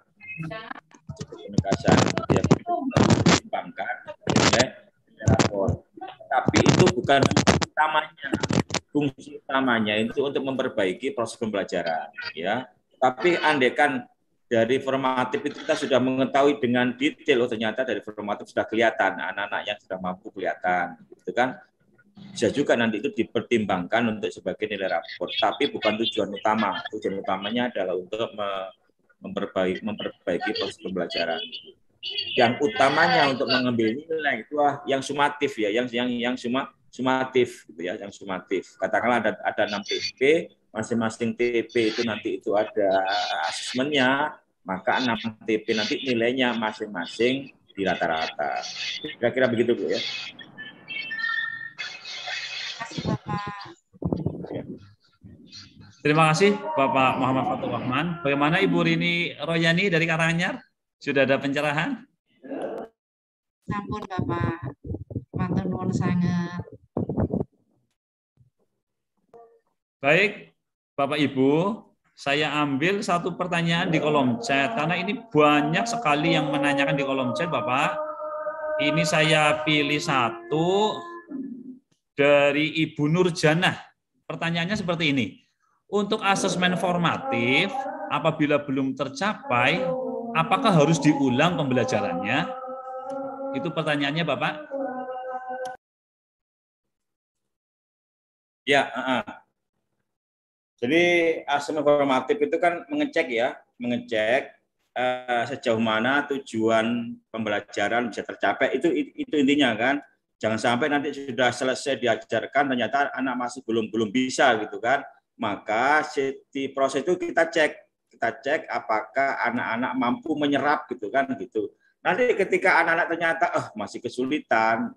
Ya, dipertimbangkan oleh rapor. Tapi itu bukan utamanya. Fungsi utamanya itu untuk memperbaiki proses pembelajaran, ya. Tapi andaikan dari formatif itu kita sudah mengetahui dengan detail, ternyata dari formatif sudah kelihatan anak-anak yang sudah mampu kelihatan, gitu kan? Bisa juga nanti itu dipertimbangkan untuk sebagai nilai rapor, tapi bukan tujuan utama. Tujuan utamanya adalah untuk memperbaiki proses pembelajaran. Yang utamanya untuk mengambil nilai itu yang sumatif ya, yang sumatif gitu ya, yang sumatif. Katakanlah ada 6 TP, masing-masing TP itu nanti itu ada asesmennya, maka 6 TP nanti nilainya masing-masing di rata-rata. Kira-kira begitu Bu ya. Terima kasih Bapak Muhammad Fatur Rahman. Bagaimana Ibu Rini Royani dari Karanganyar? Sudah ada pencerahan? Sampun Bapak, matur nuwun sanget. Baik, Bapak Ibu, saya ambil satu pertanyaan di kolom chat karena ini banyak sekali yang menanyakan di kolom chat, Bapak. Ini saya pilih satu dari Ibu Nurjanah. Pertanyaannya seperti ini. Untuk asesmen formatif, apabila belum tercapai, apakah harus diulang pembelajarannya? Itu pertanyaannya, Bapak. Ya, jadi asesmen formatif itu kan mengecek sejauh mana tujuan pembelajaran bisa tercapai. Itu intinya kan. Jangan sampai nanti sudah selesai diajarkan ternyata anak masih belum bisa gitu kan. Maka di proses itu kita cek apakah anak-anak mampu menyerap gitu kan gitu. Nanti ketika anak-anak ternyata masih kesulitan,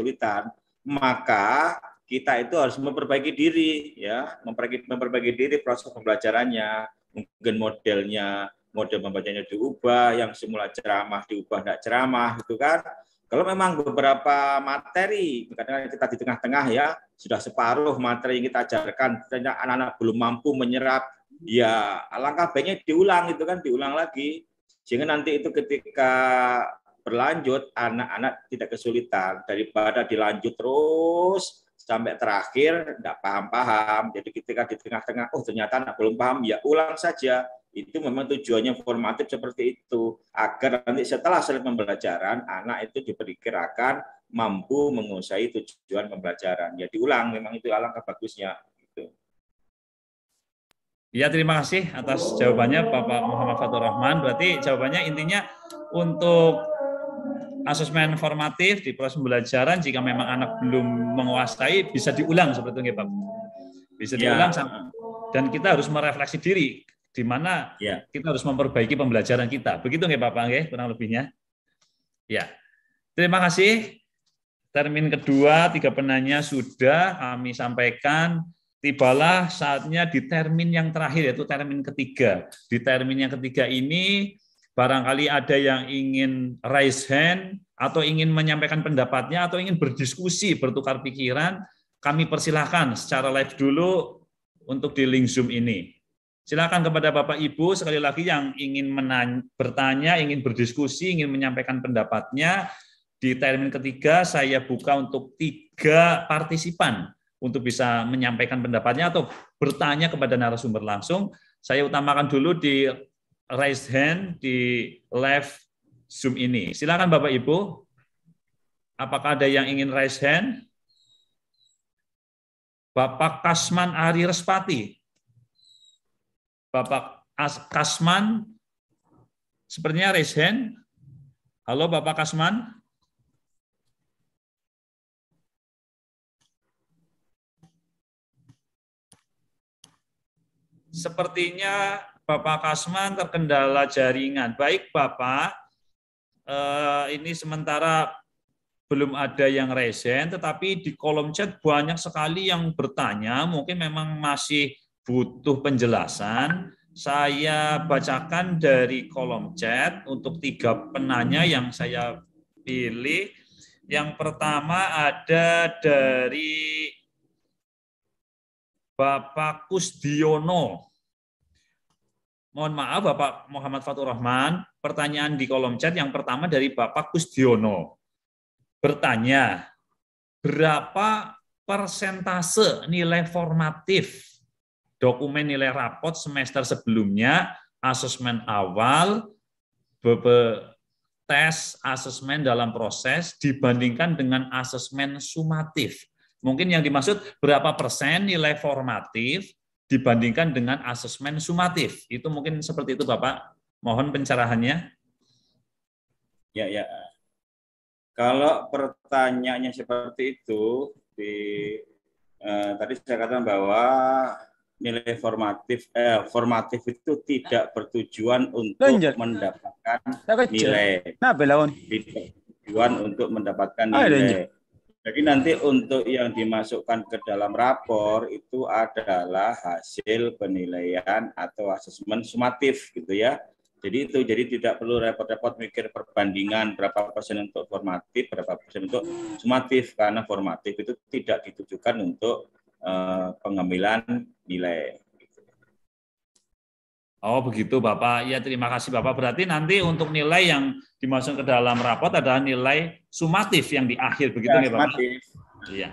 maka kita itu harus memperbaiki diri ya, memperbaiki diri proses pembelajarannya, mungkin model pembacanya diubah, yang semula ceramah diubah tidak ceramah gitu kan. Kalau memang beberapa materi, kadang-kadang kita di tengah-tengah ya, sudah separuh materi yang kita ajarkan, ternyata anak-anak belum mampu menyerap, ya alangkah baiknya diulang lagi. Sehingga nanti itu ketika berlanjut, anak-anak tidak kesulitan, daripada dilanjut terus, sampai terakhir tidak paham-paham. Jadi ketika di tengah-tengah, ternyata anak belum paham, ya ulang saja. Itu memang tujuannya formatif seperti itu, agar nanti setelah selesai pembelajaran anak itu diperkirakan mampu menguasai tujuan pembelajaran. Ya diulang, memang itu alangkah bagusnya. Gitu. Ya, terima kasih atas jawabannya Bapak Muhammad Fatur Rahman. Berarti jawabannya intinya untuk asesmen formatif di proses pembelajaran, jika memang anak belum menguasai bisa diulang seperti itu, Pak. Bisa diulang dan kita harus merefleksi diri di mana kita harus memperbaiki pembelajaran kita. Begitu nggih Bapak nggih, kurang lebihnya. Ya. Terima kasih. Termin kedua, 3 penanya sudah kami sampaikan. Tibalah saatnya di termin yang terakhir, yaitu termin ketiga. Di termin yang ketiga ini barangkali ada yang ingin raise hand atau ingin menyampaikan pendapatnya atau ingin berdiskusi, bertukar pikiran, kami persilahkan secara live dulu untuk di link Zoom ini. Silakan kepada Bapak Ibu sekali lagi yang ingin bertanya, ingin berdiskusi, ingin menyampaikan pendapatnya. Di termin ketiga saya buka untuk 3 partisipan untuk bisa menyampaikan pendapatnya atau bertanya kepada narasumber langsung. Saya utamakan dulu di raise hand di live Zoom ini. Silakan Bapak Ibu. Apakah ada yang ingin raise hand? Bapak Kasman Ari Respati. Bapak Kasman, sepertinya raise hand. Halo Bapak Kasman. Sepertinya Bapak Kasman terkendala jaringan. Baik Bapak, ini sementara belum ada yang resen, tetapi di kolom chat banyak sekali yang bertanya, mungkin memang masih butuh penjelasan. Saya bacakan dari kolom chat untuk 3 penanya yang saya pilih. Yang pertama ada dari Bapak Kusdiono. Mohon maaf Bapak Muhammad Fatur Rahman, pertanyaan di kolom chat yang pertama dari Bapak Kusdiono. Bertanya, berapa persentase nilai formatif dokumen nilai rapot semester sebelumnya, asesmen awal, tes asesmen dalam proses dibandingkan dengan asesmen sumatif. Mungkin yang dimaksud berapa persen nilai formatif dibandingkan dengan asesmen sumatif. Itu mungkin seperti itu Bapak. Mohon pencerahannya. Ya. Kalau pertanyaannya seperti itu, tadi saya katakan bahwa nilai formatif itu tidak bertujuan untuk mendapatkan nilai, bertujuan untuk mendapatkan nilai. Jadi nanti untuk yang dimasukkan ke dalam rapor itu adalah hasil penilaian atau asesmen sumatif gitu ya. Jadi tidak perlu repot-repot mikir perbandingan berapa persen untuk formatif, berapa persen untuk sumatif, karena formatif itu tidak ditujukan untuk pengambilan nilai. Oh begitu Bapak, ya terima kasih Bapak. Berarti nanti untuk nilai yang dimasukkan ke dalam rapot adalah nilai sumatif yang di akhir, begitu ya Bapak? Iya.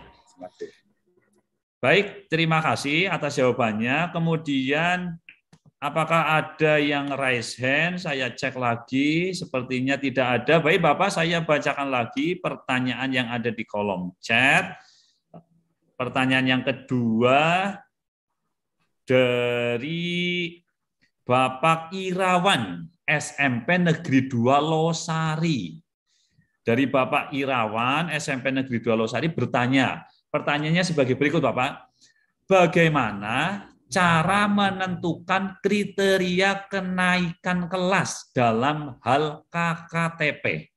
Baik, terima kasih atas jawabannya. Kemudian apakah ada yang raise hand? Saya cek lagi, sepertinya tidak ada. Baik Bapak, saya bacakan lagi pertanyaan yang ada di kolom chat. Pertanyaan yang kedua dari Bapak Irawan, SMP Negeri 2 Losari. Dari Bapak Irawan, SMP Negeri 2 Losari bertanya, pertanyaannya sebagai berikut Bapak, bagaimana cara menentukan kriteria kenaikan kelas dalam hal KKTP?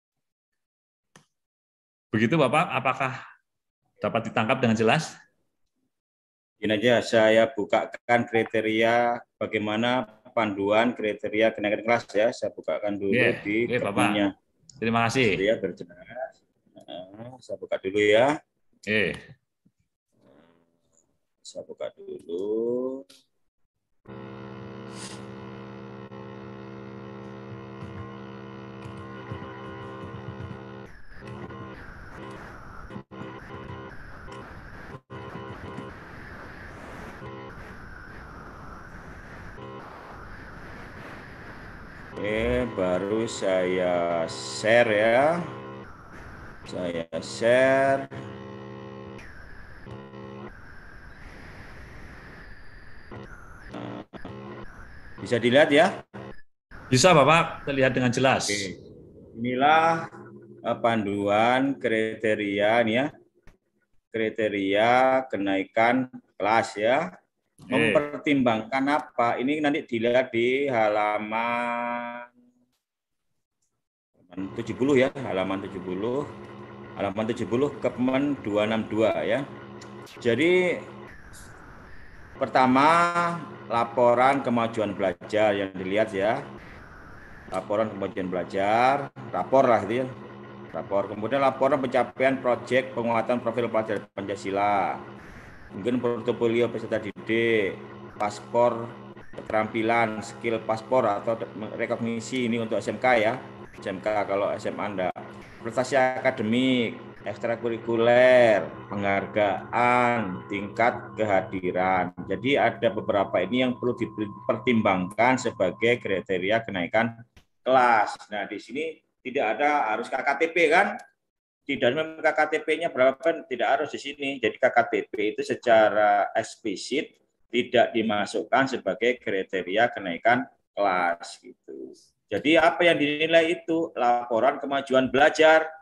Begitu Bapak, apakah dapat ditangkap dengan jelas? Ini aja saya bukakan kriteria bagaimana panduan kriteria kenaikan kelas ya. Saya bukakan dulu di bukunya. Terima kasih. Ya, berjelas. Saya buka dulu ya. Saya buka dulu. Oke, baru saya share ya. Saya share. Bisa dilihat ya? Bisa Bapak, terlihat dengan jelas. Oke. Inilah panduan kriteria nih ya. Kriteria kenaikan kelas ya. Mempertimbangkan apa? Ini nanti dilihat di halaman 70 ya, halaman 70. Halaman 70 Kepmen 262 ya. Jadi pertama laporan kemajuan belajar yang dilihat ya. Laporan kemajuan belajar, rapor lah gitu ya. Rapor. Kemudian laporan pencapaian proyek penguatan profil pelajar Pancasila. Mungkin portofolio peserta didik, paspor keterampilan, skill paspor atau rekognisi ini untuk SMK ya. SMK kalau SMA enggak. Prestasi akademik, ekstrakurikuler, penghargaan, tingkat kehadiran. Jadi ada beberapa ini yang perlu dipertimbangkan sebagai kriteria kenaikan kelas. Nah, di sini tidak ada harus KKTP kan? Tidak memang KKTP-nya berapa kan tidak harus di sini. Jadi KKTP itu secara eksplisit tidak dimasukkan sebagai kriteria kenaikan kelas gitu. Jadi apa yang dinilai itu laporan kemajuan belajar.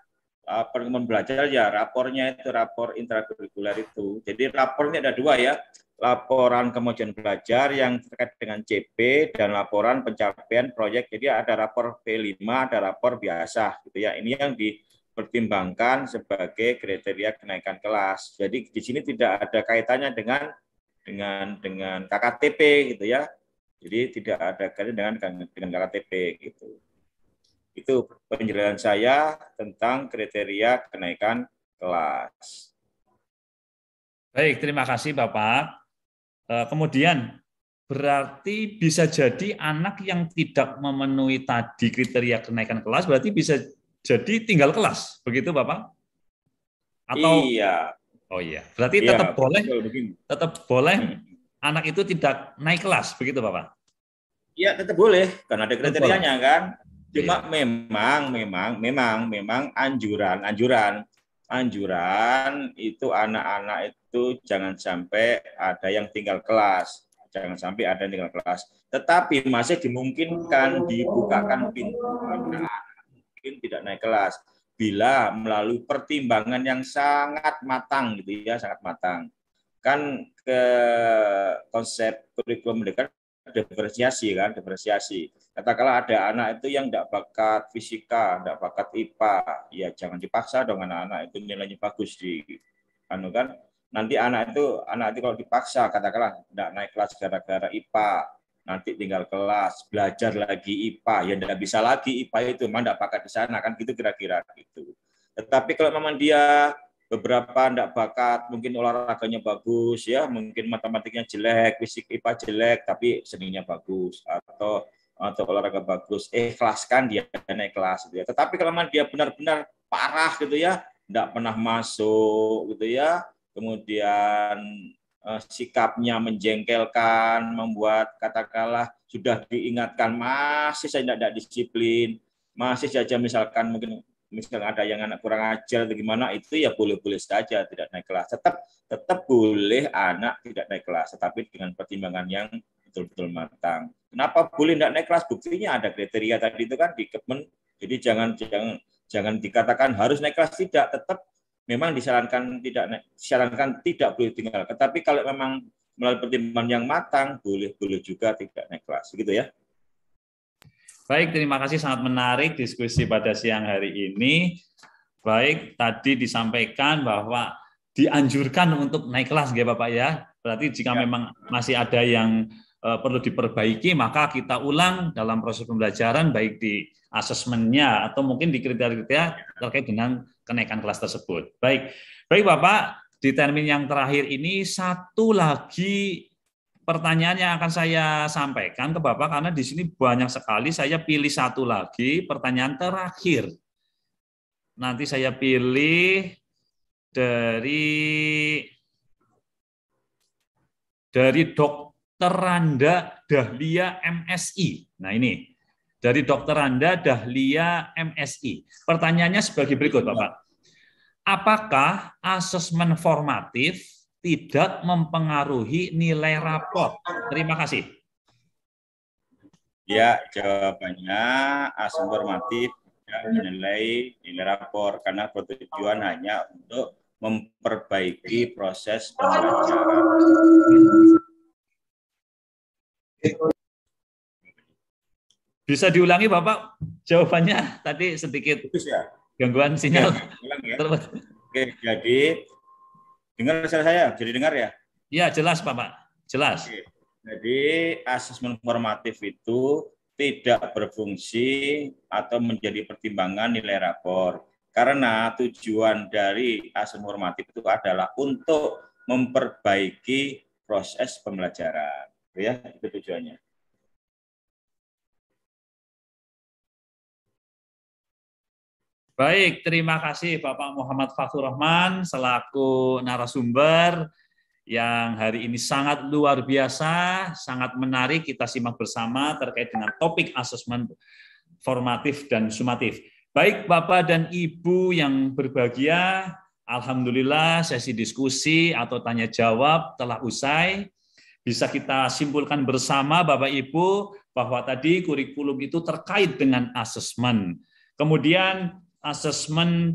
perkembangan belajar ya rapornya itu rapor intrakurikuler itu. Jadi rapornya ada dua ya, laporan kemajuan belajar yang terkait dengan CP dan laporan pencapaian proyek. Jadi ada rapor P5, ada rapor biasa gitu ya. Ini yang dipertimbangkan sebagai kriteria kenaikan kelas. Jadi di sini tidak ada kaitannya dengan KKTP gitu ya. Jadi tidak ada kaitan dengan KKTP gitu. Itu penjelasan saya tentang kriteria kenaikan kelas. Baik, terima kasih Bapak. Kemudian berarti bisa jadi anak yang tidak memenuhi tadi kriteria kenaikan kelas berarti bisa jadi tinggal kelas, begitu Bapak? Atau iya. Oh iya, berarti Iya, tetap boleh anak itu tidak naik kelas, begitu Bapak? Iya, tetap boleh karena ada kriterianya kan. Cuma Iya. memang anjuran itu anak-anak itu jangan sampai ada yang tinggal kelas, tetapi masih dimungkinkan dibukakan pintu mungkin tidak naik kelas bila melalui pertimbangan yang sangat matang gitu ya, sangat matang. Kan ke konsep kurikulum merdeka diferensiasi. Katakanlah ada anak itu yang tidak bakat fisika, tidak bakat IPA, ya jangan dipaksa dong anak-anak itu nilainya bagus di kan. Nanti anak itu kalau dipaksa katakanlah tidak naik kelas gara-gara IPA, nanti tinggal kelas, belajar lagi IPA, ya tidak bisa lagi IPA itu memang tidak bakat di sana kan gitu kira-kira gitu. Tetapi kalau memang dia beberapa tidak bakat, mungkin olahraganya bagus ya, mungkin matematiknya jelek, fisik IPA jelek, tapi seninya bagus atau olahraga bagus, ikhlaskan dia naik kelas gitu ya. Tetapi kalau memang dia benar-benar parah gitu ya, tidak pernah masuk gitu ya, kemudian sikapnya menjengkelkan, membuat katakanlah sudah diingatkan masih saya tidak disiplin, masih saja misalkan ada yang anak kurang ajar atau gimana, itu ya boleh-boleh saja tidak naik kelas. Tetap boleh anak tidak naik kelas, tetapi dengan pertimbangan yang betul-betul matang. Kenapa boleh tidak naik kelas? Buktinya ada kriteria tadi itu kan di Kepmen. Jadi jangan dikatakan harus naik kelas, tidak. Tetap memang disarankan tidak boleh tinggal. Tetapi kalau memang melalui pertimbangan yang matang, boleh juga tidak naik kelas, gitu ya. Baik, terima kasih, sangat menarik diskusi pada siang hari ini. Baik, tadi disampaikan bahwa dianjurkan untuk naik kelas, ya Bapak ya. Berarti jika memang masih ada yang perlu diperbaiki, maka kita ulang dalam proses pembelajaran, baik di asesmennya atau mungkin di kriteria terkait dengan kenaikan kelas tersebut. Baik Bapak, di termin yang terakhir ini satu lagi pertanyaan yang akan saya sampaikan ke Bapak, karena di sini banyak sekali, saya pilih satu lagi pertanyaan terakhir. Nanti saya pilih dari Dr. Randa Dahlia MSI. Nah ini, dari Dr. Randa Dahlia MSI. Pertanyaannya sebagai berikut, Bapak. Apakah asesmen formatif tidak mempengaruhi nilai rapor? Terima kasih. Ya, jawabannya asesmen formatif tidak menilai nilai rapor karena bertujuan hanya untuk memperbaiki proses pembelajaran. Bisa diulangi Bapak jawabannya, tadi sedikit gangguan sinyal. Ya. Oke, jadi dengar saya, jadi dengar ya? Ya, jelas Bapak, jelas. Oke. Jadi asesmen formatif itu tidak berfungsi atau menjadi pertimbangan nilai rapor. Karena tujuan dari asesmen formatif itu adalah untuk memperbaiki proses pembelajaran. Ya, itu tujuannya. Baik, terima kasih Bapak Muhammad Fathur Rahman selaku narasumber yang hari ini sangat luar biasa, sangat menarik kita simak bersama terkait dengan topik asesmen formatif dan sumatif. Baik Bapak dan Ibu yang berbahagia, alhamdulillah sesi diskusi atau tanya jawab telah usai. Bisa kita simpulkan bersama Bapak Ibu bahwa tadi kurikulum itu terkait dengan asesmen. Kemudian asesmen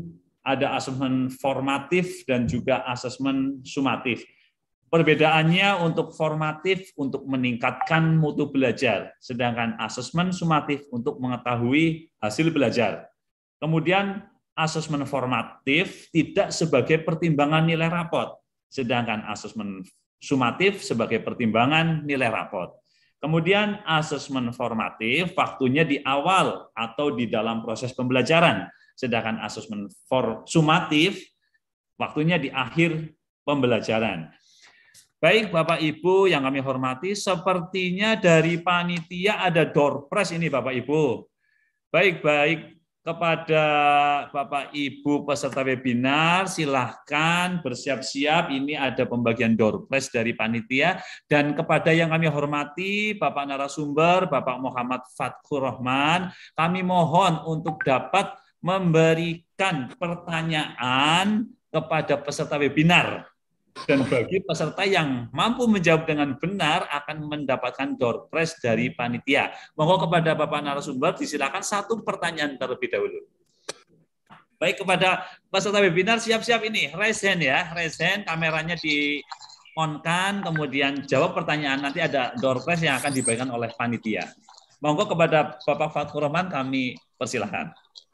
ada asesmen formatif dan juga asesmen sumatif. Perbedaannya untuk formatif untuk meningkatkan mutu belajar, sedangkan asesmen sumatif untuk mengetahui hasil belajar. Kemudian asesmen formatif tidak sebagai pertimbangan nilai rapot, sedangkan asesmen sumatif sebagai pertimbangan nilai rapot. Kemudian asesmen formatif waktunya di awal atau di dalam proses pembelajaran, sedangkan asesmen sumatif waktunya di akhir pembelajaran. Baik Bapak Ibu yang kami hormati, sepertinya dari panitia ada door prize ini Bapak Ibu. Baik kepada Bapak Ibu peserta webinar, silahkan bersiap-siap, ini ada pembagian door prize dari panitia. Dan kepada yang kami hormati, Bapak narasumber, Bapak Muhammad Fatkur Rahman, kami mohon untuk dapat memberikan pertanyaan kepada peserta webinar. Dan bagi peserta yang mampu menjawab dengan benar akan mendapatkan door prize dari panitia. Monggo kepada Bapak narasumber disilakan satu pertanyaan terlebih dahulu. Baik, kepada peserta webinar siap-siap ini, raise hand ya, raise hand, kameranya di-on-kan, kemudian jawab pertanyaan, nanti ada door prize yang akan dibagikan oleh panitia. Monggo kepada Bapak Fatkur Rahman kami persilahkan.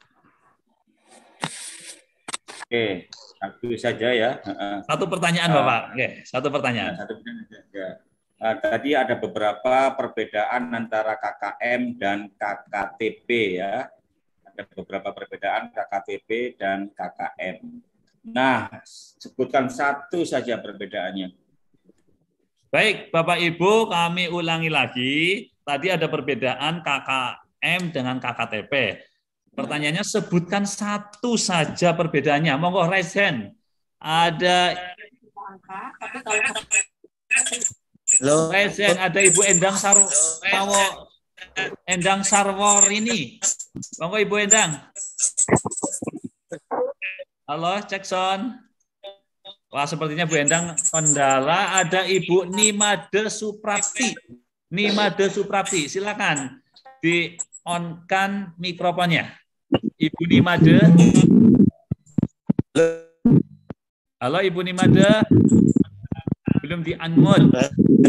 Oke, satu saja ya. Satu pertanyaan Bapak. Oke, satu pertanyaan. Satu pertanyaan saja. Tadi ada beberapa perbedaan antara KKM dan KKTP ya. Ada beberapa perbedaan KKTP dan KKM. Nah, sebutkan satu saja perbedaannya. Baik, Bapak Ibu, kami ulangi lagi. Tadi ada perbedaan KKM dengan KKTP. Pertanyaannya, sebutkan satu saja perbedaannya. Monggo raise hand. Ada raise hand. Ada Ibu Endang Endang Sarwor ini. Monggo Ibu Endang. Halo, cek sound. Wah, sepertinya Bu Endang kendala. Ada Ibu Nimade Suprapti. Nimade Suprapti, silakan di-on-kan mikrofonnya. Ibu Nimade. Halo Ibu Nimade. Belum di-unmute.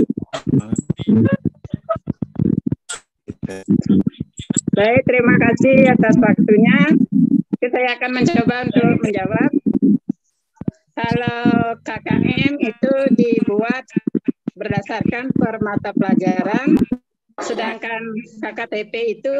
Baik, terima kasih atas waktunya. Saya akan mencoba untuk menjawab. Kalau KKM itu dibuat berdasarkan per mata pelajaran, sedangkan KKTP itu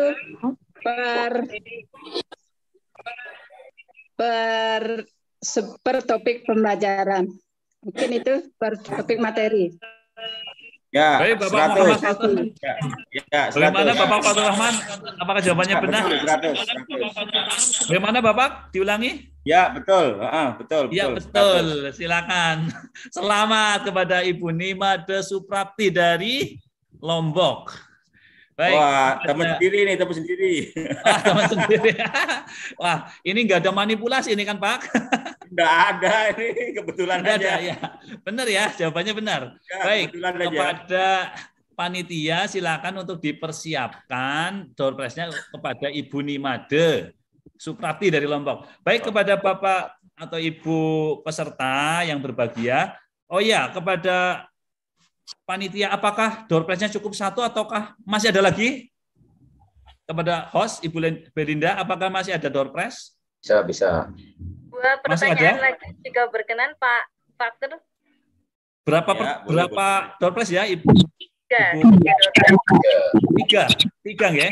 per topik pembelajaran. Mungkin itu per topik materi. Ya, baik, Bapak Muhammad Fatur. Bagaimana Bapak Fatur Rahman? Apakah jawabannya benar? 100. Bagaimana Bapak? Diulangi? Ya, betul. Betul. Ya, betul. Silakan. Selamat kepada Ibu Nimade Suprapti dari Lombok. Baik. Wah, teman sendiri nih, teman sendiri. Teman sendiri. Wah, ini nggak ada manipulasi ini kan Pak? Nggak ada, ini kebetulan nggak aja. Ada, ya. Benar ya, jawabannya benar. Ya, baik, kepada panitia silakan untuk dipersiapkan door prize-nya kepada Ibu Nimade Suprapti dari Lombok. Baik, kepada Bapak atau Ibu peserta yang berbahagia. Oh ya, kepada panitia, apakah door prize-nya cukup satu ataukah masih ada lagi? Kepada host Ibu Belinda, apakah masih ada door prize? Bisa. Dua pertanyaan lagi juga berkenan Pak Faktur. Berapa door prize ya Ibu? Tiga ya?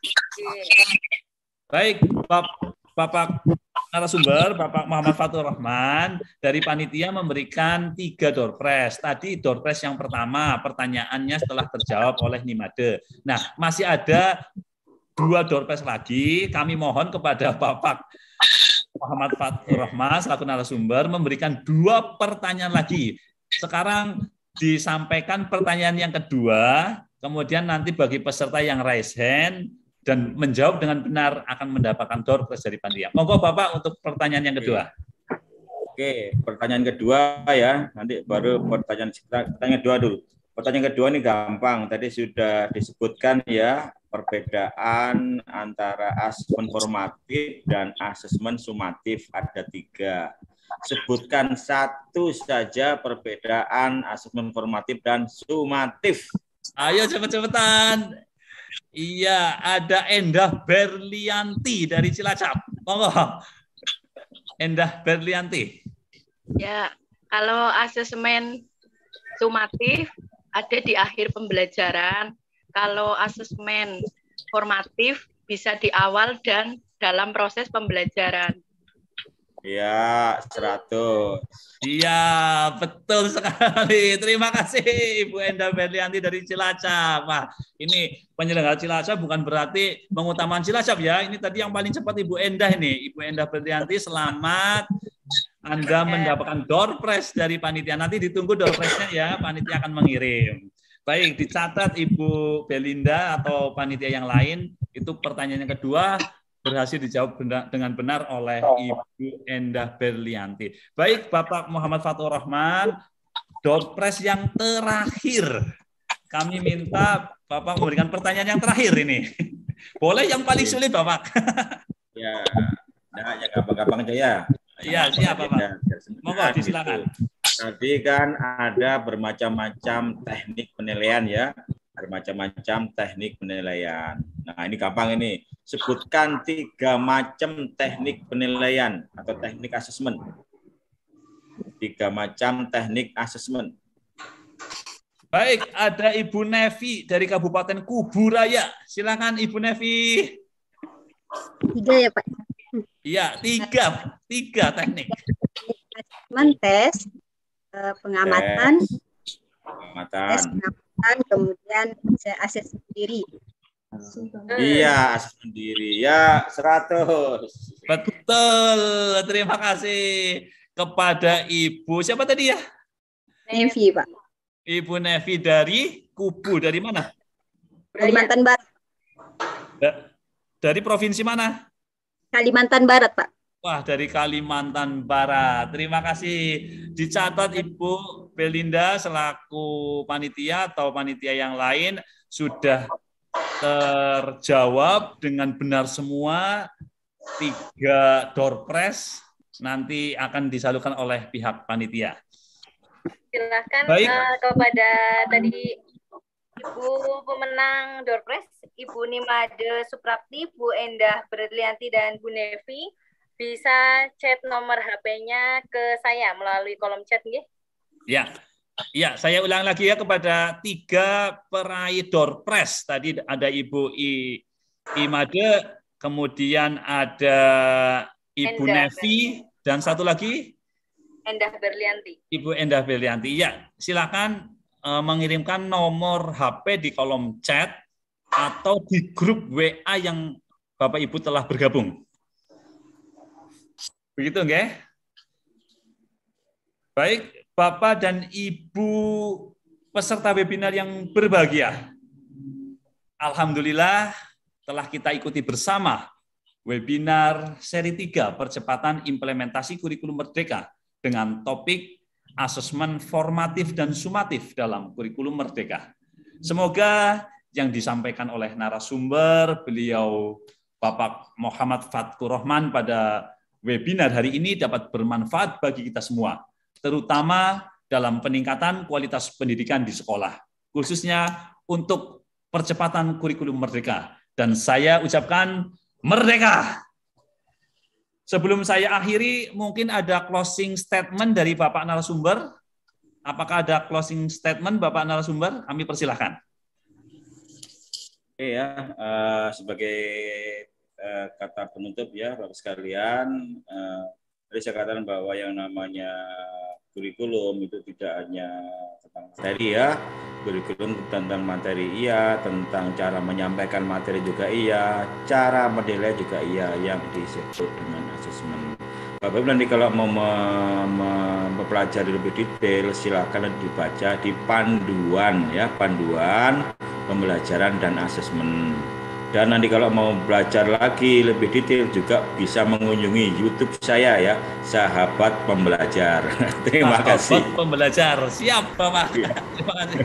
Baik, Bapak narasumber, Bapak Muhammad Fatur Rahman dari panitia memberikan 3 door prize. Tadi door prize yang pertama, pertanyaannya setelah terjawab oleh Nimade. Nah, masih ada 2 door prize lagi. Kami mohon kepada Bapak Muhammad Fatur Rahman selaku narasumber memberikan 2 pertanyaan lagi. Sekarang disampaikan pertanyaan yang kedua, kemudian nanti bagi peserta yang raise hand dan menjawab dengan benar akan mendapatkan door prize dari panitia. Monggo Bapak untuk pertanyaan yang kedua. Oke, pertanyaan kedua ya, nanti baru pertanyaan kedua dulu. Pertanyaan kedua ini gampang. Tadi sudah disebutkan ya, perbedaan antara asesmen formatif dan asesmen sumatif ada 3. Sebutkan satu saja perbedaan asesmen formatif dan sumatif. Ayo cepet-cepetan. Iya, ada Endah Berlianti dari Cilacap. Monggo. Endah Berlianti. Ya, kalau asesmen sumatif ada di akhir pembelajaran. Kalau asesmen formatif bisa di awal dan dalam proses pembelajaran. Ya, 100. Iya, betul sekali. Terima kasih Ibu Endah Berlianti dari Cilacap. Wah, ini penyelenggara Cilacap bukan berarti mengutamakan Cilacap ya. Ini tadi yang paling cepat Ibu Endah ini. Ibu Endah Berlianti, selamat. Anda mendapatkan door prize dari panitia. Nanti ditunggu door prize-nya ya, panitia akan mengirim. Baik, dicatat Ibu Belinda atau panitia yang lain. Itu pertanyaan yang kedua berhasil dijawab dengan benar oleh Ibu Endah Berlianti. Baik, Bapak Muhammad Fatur Rahman, door prize yang terakhir. Kami minta Bapak memberikan pertanyaan yang terakhir ini. Boleh yang paling sulit, Bapak? Ya, nah, ya gampang-gampang aja ya. Iya, siapa Pak? Monggo disilakan. Tadi kan ada bermacam-macam teknik penilaian ya, bermacam-macam teknik penilaian. Nah ini gampang ini, sebutkan 3 macam teknik penilaian atau teknik asesmen. 3 macam teknik asesmen. Baik, ada Ibu Nevi dari Kabupaten Kuburaya. Silakan Ibu Nevi. 3 ya Pak. Iya, 3 teknik. Asesmen, tes, pengamatan, tes pengamatan, kemudian asesmen diri. Iya, asesmen diri ya 100. Betul. Terima kasih kepada Ibu siapa tadi ya? Nevi, Pak. Ibu Nevi dari Kubu, dari mana? Kalimantan Barat. Dari provinsi mana? Kalimantan Barat, Pak. Wah, dari Kalimantan Barat. Terima kasih. Dicatat Ibu Belinda selaku panitia atau panitia yang lain sudah terjawab dengan benar semua. 3 door prize nanti akan disalurkan oleh pihak panitia. Silakan kepada tadi Ibu pemenang door prize, Ibu Nimade Suprapti, Bu Endah Berlianti, dan Bu Nevi, bisa chat nomor HP-nya ke saya melalui kolom chat, nggih? Ya, saya ulang lagi ya kepada 3 peraih door prize. Tadi ada Ibu Imade, kemudian ada Ibu Nevi, dan satu lagi Endah Berlianti. Ibu Endah Berlianti. Ya, silakan mengirimkan nomor HP di kolom chat atau di grup WA yang Bapak Ibu telah bergabung. Begitu nggih? Baik, Bapak dan Ibu peserta webinar yang berbahagia. Alhamdulillah telah kita ikuti bersama webinar seri 3 percepatan implementasi kurikulum Merdeka dengan topik asesmen formatif dan sumatif dalam kurikulum Merdeka. Semoga yang disampaikan oleh narasumber beliau Bapak Muhammad Fatur Rahman pada webinar hari ini dapat bermanfaat bagi kita semua, terutama dalam peningkatan kualitas pendidikan di sekolah, khususnya untuk percepatan kurikulum Merdeka. Dan saya ucapkan merdeka! Sebelum saya akhiri, mungkin ada closing statement dari Bapak narasumber. Apakah ada closing statement Bapak narasumber? Kami persilahkan. Ya, sebagai kata penutup ya, Bapak sekalian, tadi saya katakan bahwa yang namanya kurikulum itu tidak hanya tentang materi ya, kurikulum tentang materi iya, tentang cara menyampaikan materi juga iya, cara menilai juga iya, yang disebut dengan asesmen. Bapak Ibu nanti kalau mau mempelajari lebih detail silakan dibaca di panduan ya, panduan pembelajaran dan asesmen. Dan nanti kalau mau belajar lagi lebih detail juga bisa mengunjungi YouTube saya ya, Sahabat Pembelajar. Terima kasih. Sahabat Pembelajar, siap Bapak. Terima kasih.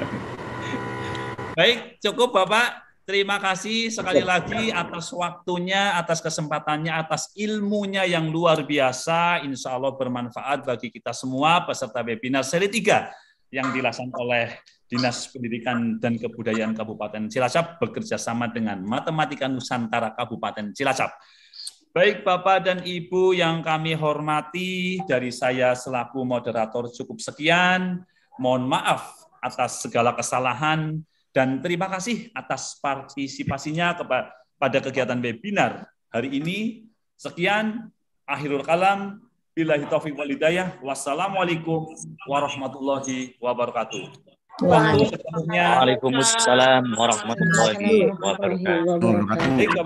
Baik, cukup Bapak. Terima kasih sekali lagi atas waktunya, atas kesempatannya, atas ilmunya yang luar biasa. Insya Allah bermanfaat bagi kita semua peserta webinar seri 3 yang dilaksanakan oleh Dinas Pendidikan dan Kebudayaan Kabupaten Cilacap bekerja sama dengan Matematika Nusantara Kabupaten Cilacap. Baik Bapak dan Ibu yang kami hormati, dari saya selaku moderator cukup sekian. Mohon maaf atas segala kesalahan dan terima kasih atas partisipasinya pada kegiatan webinar hari ini. Sekian, akhirul kalam. Billahi taufiq wal hidayah. Wassalamualaikum warahmatullahi wabarakatuh. Waalaikumsalam warahmatullahi wabarakatuh.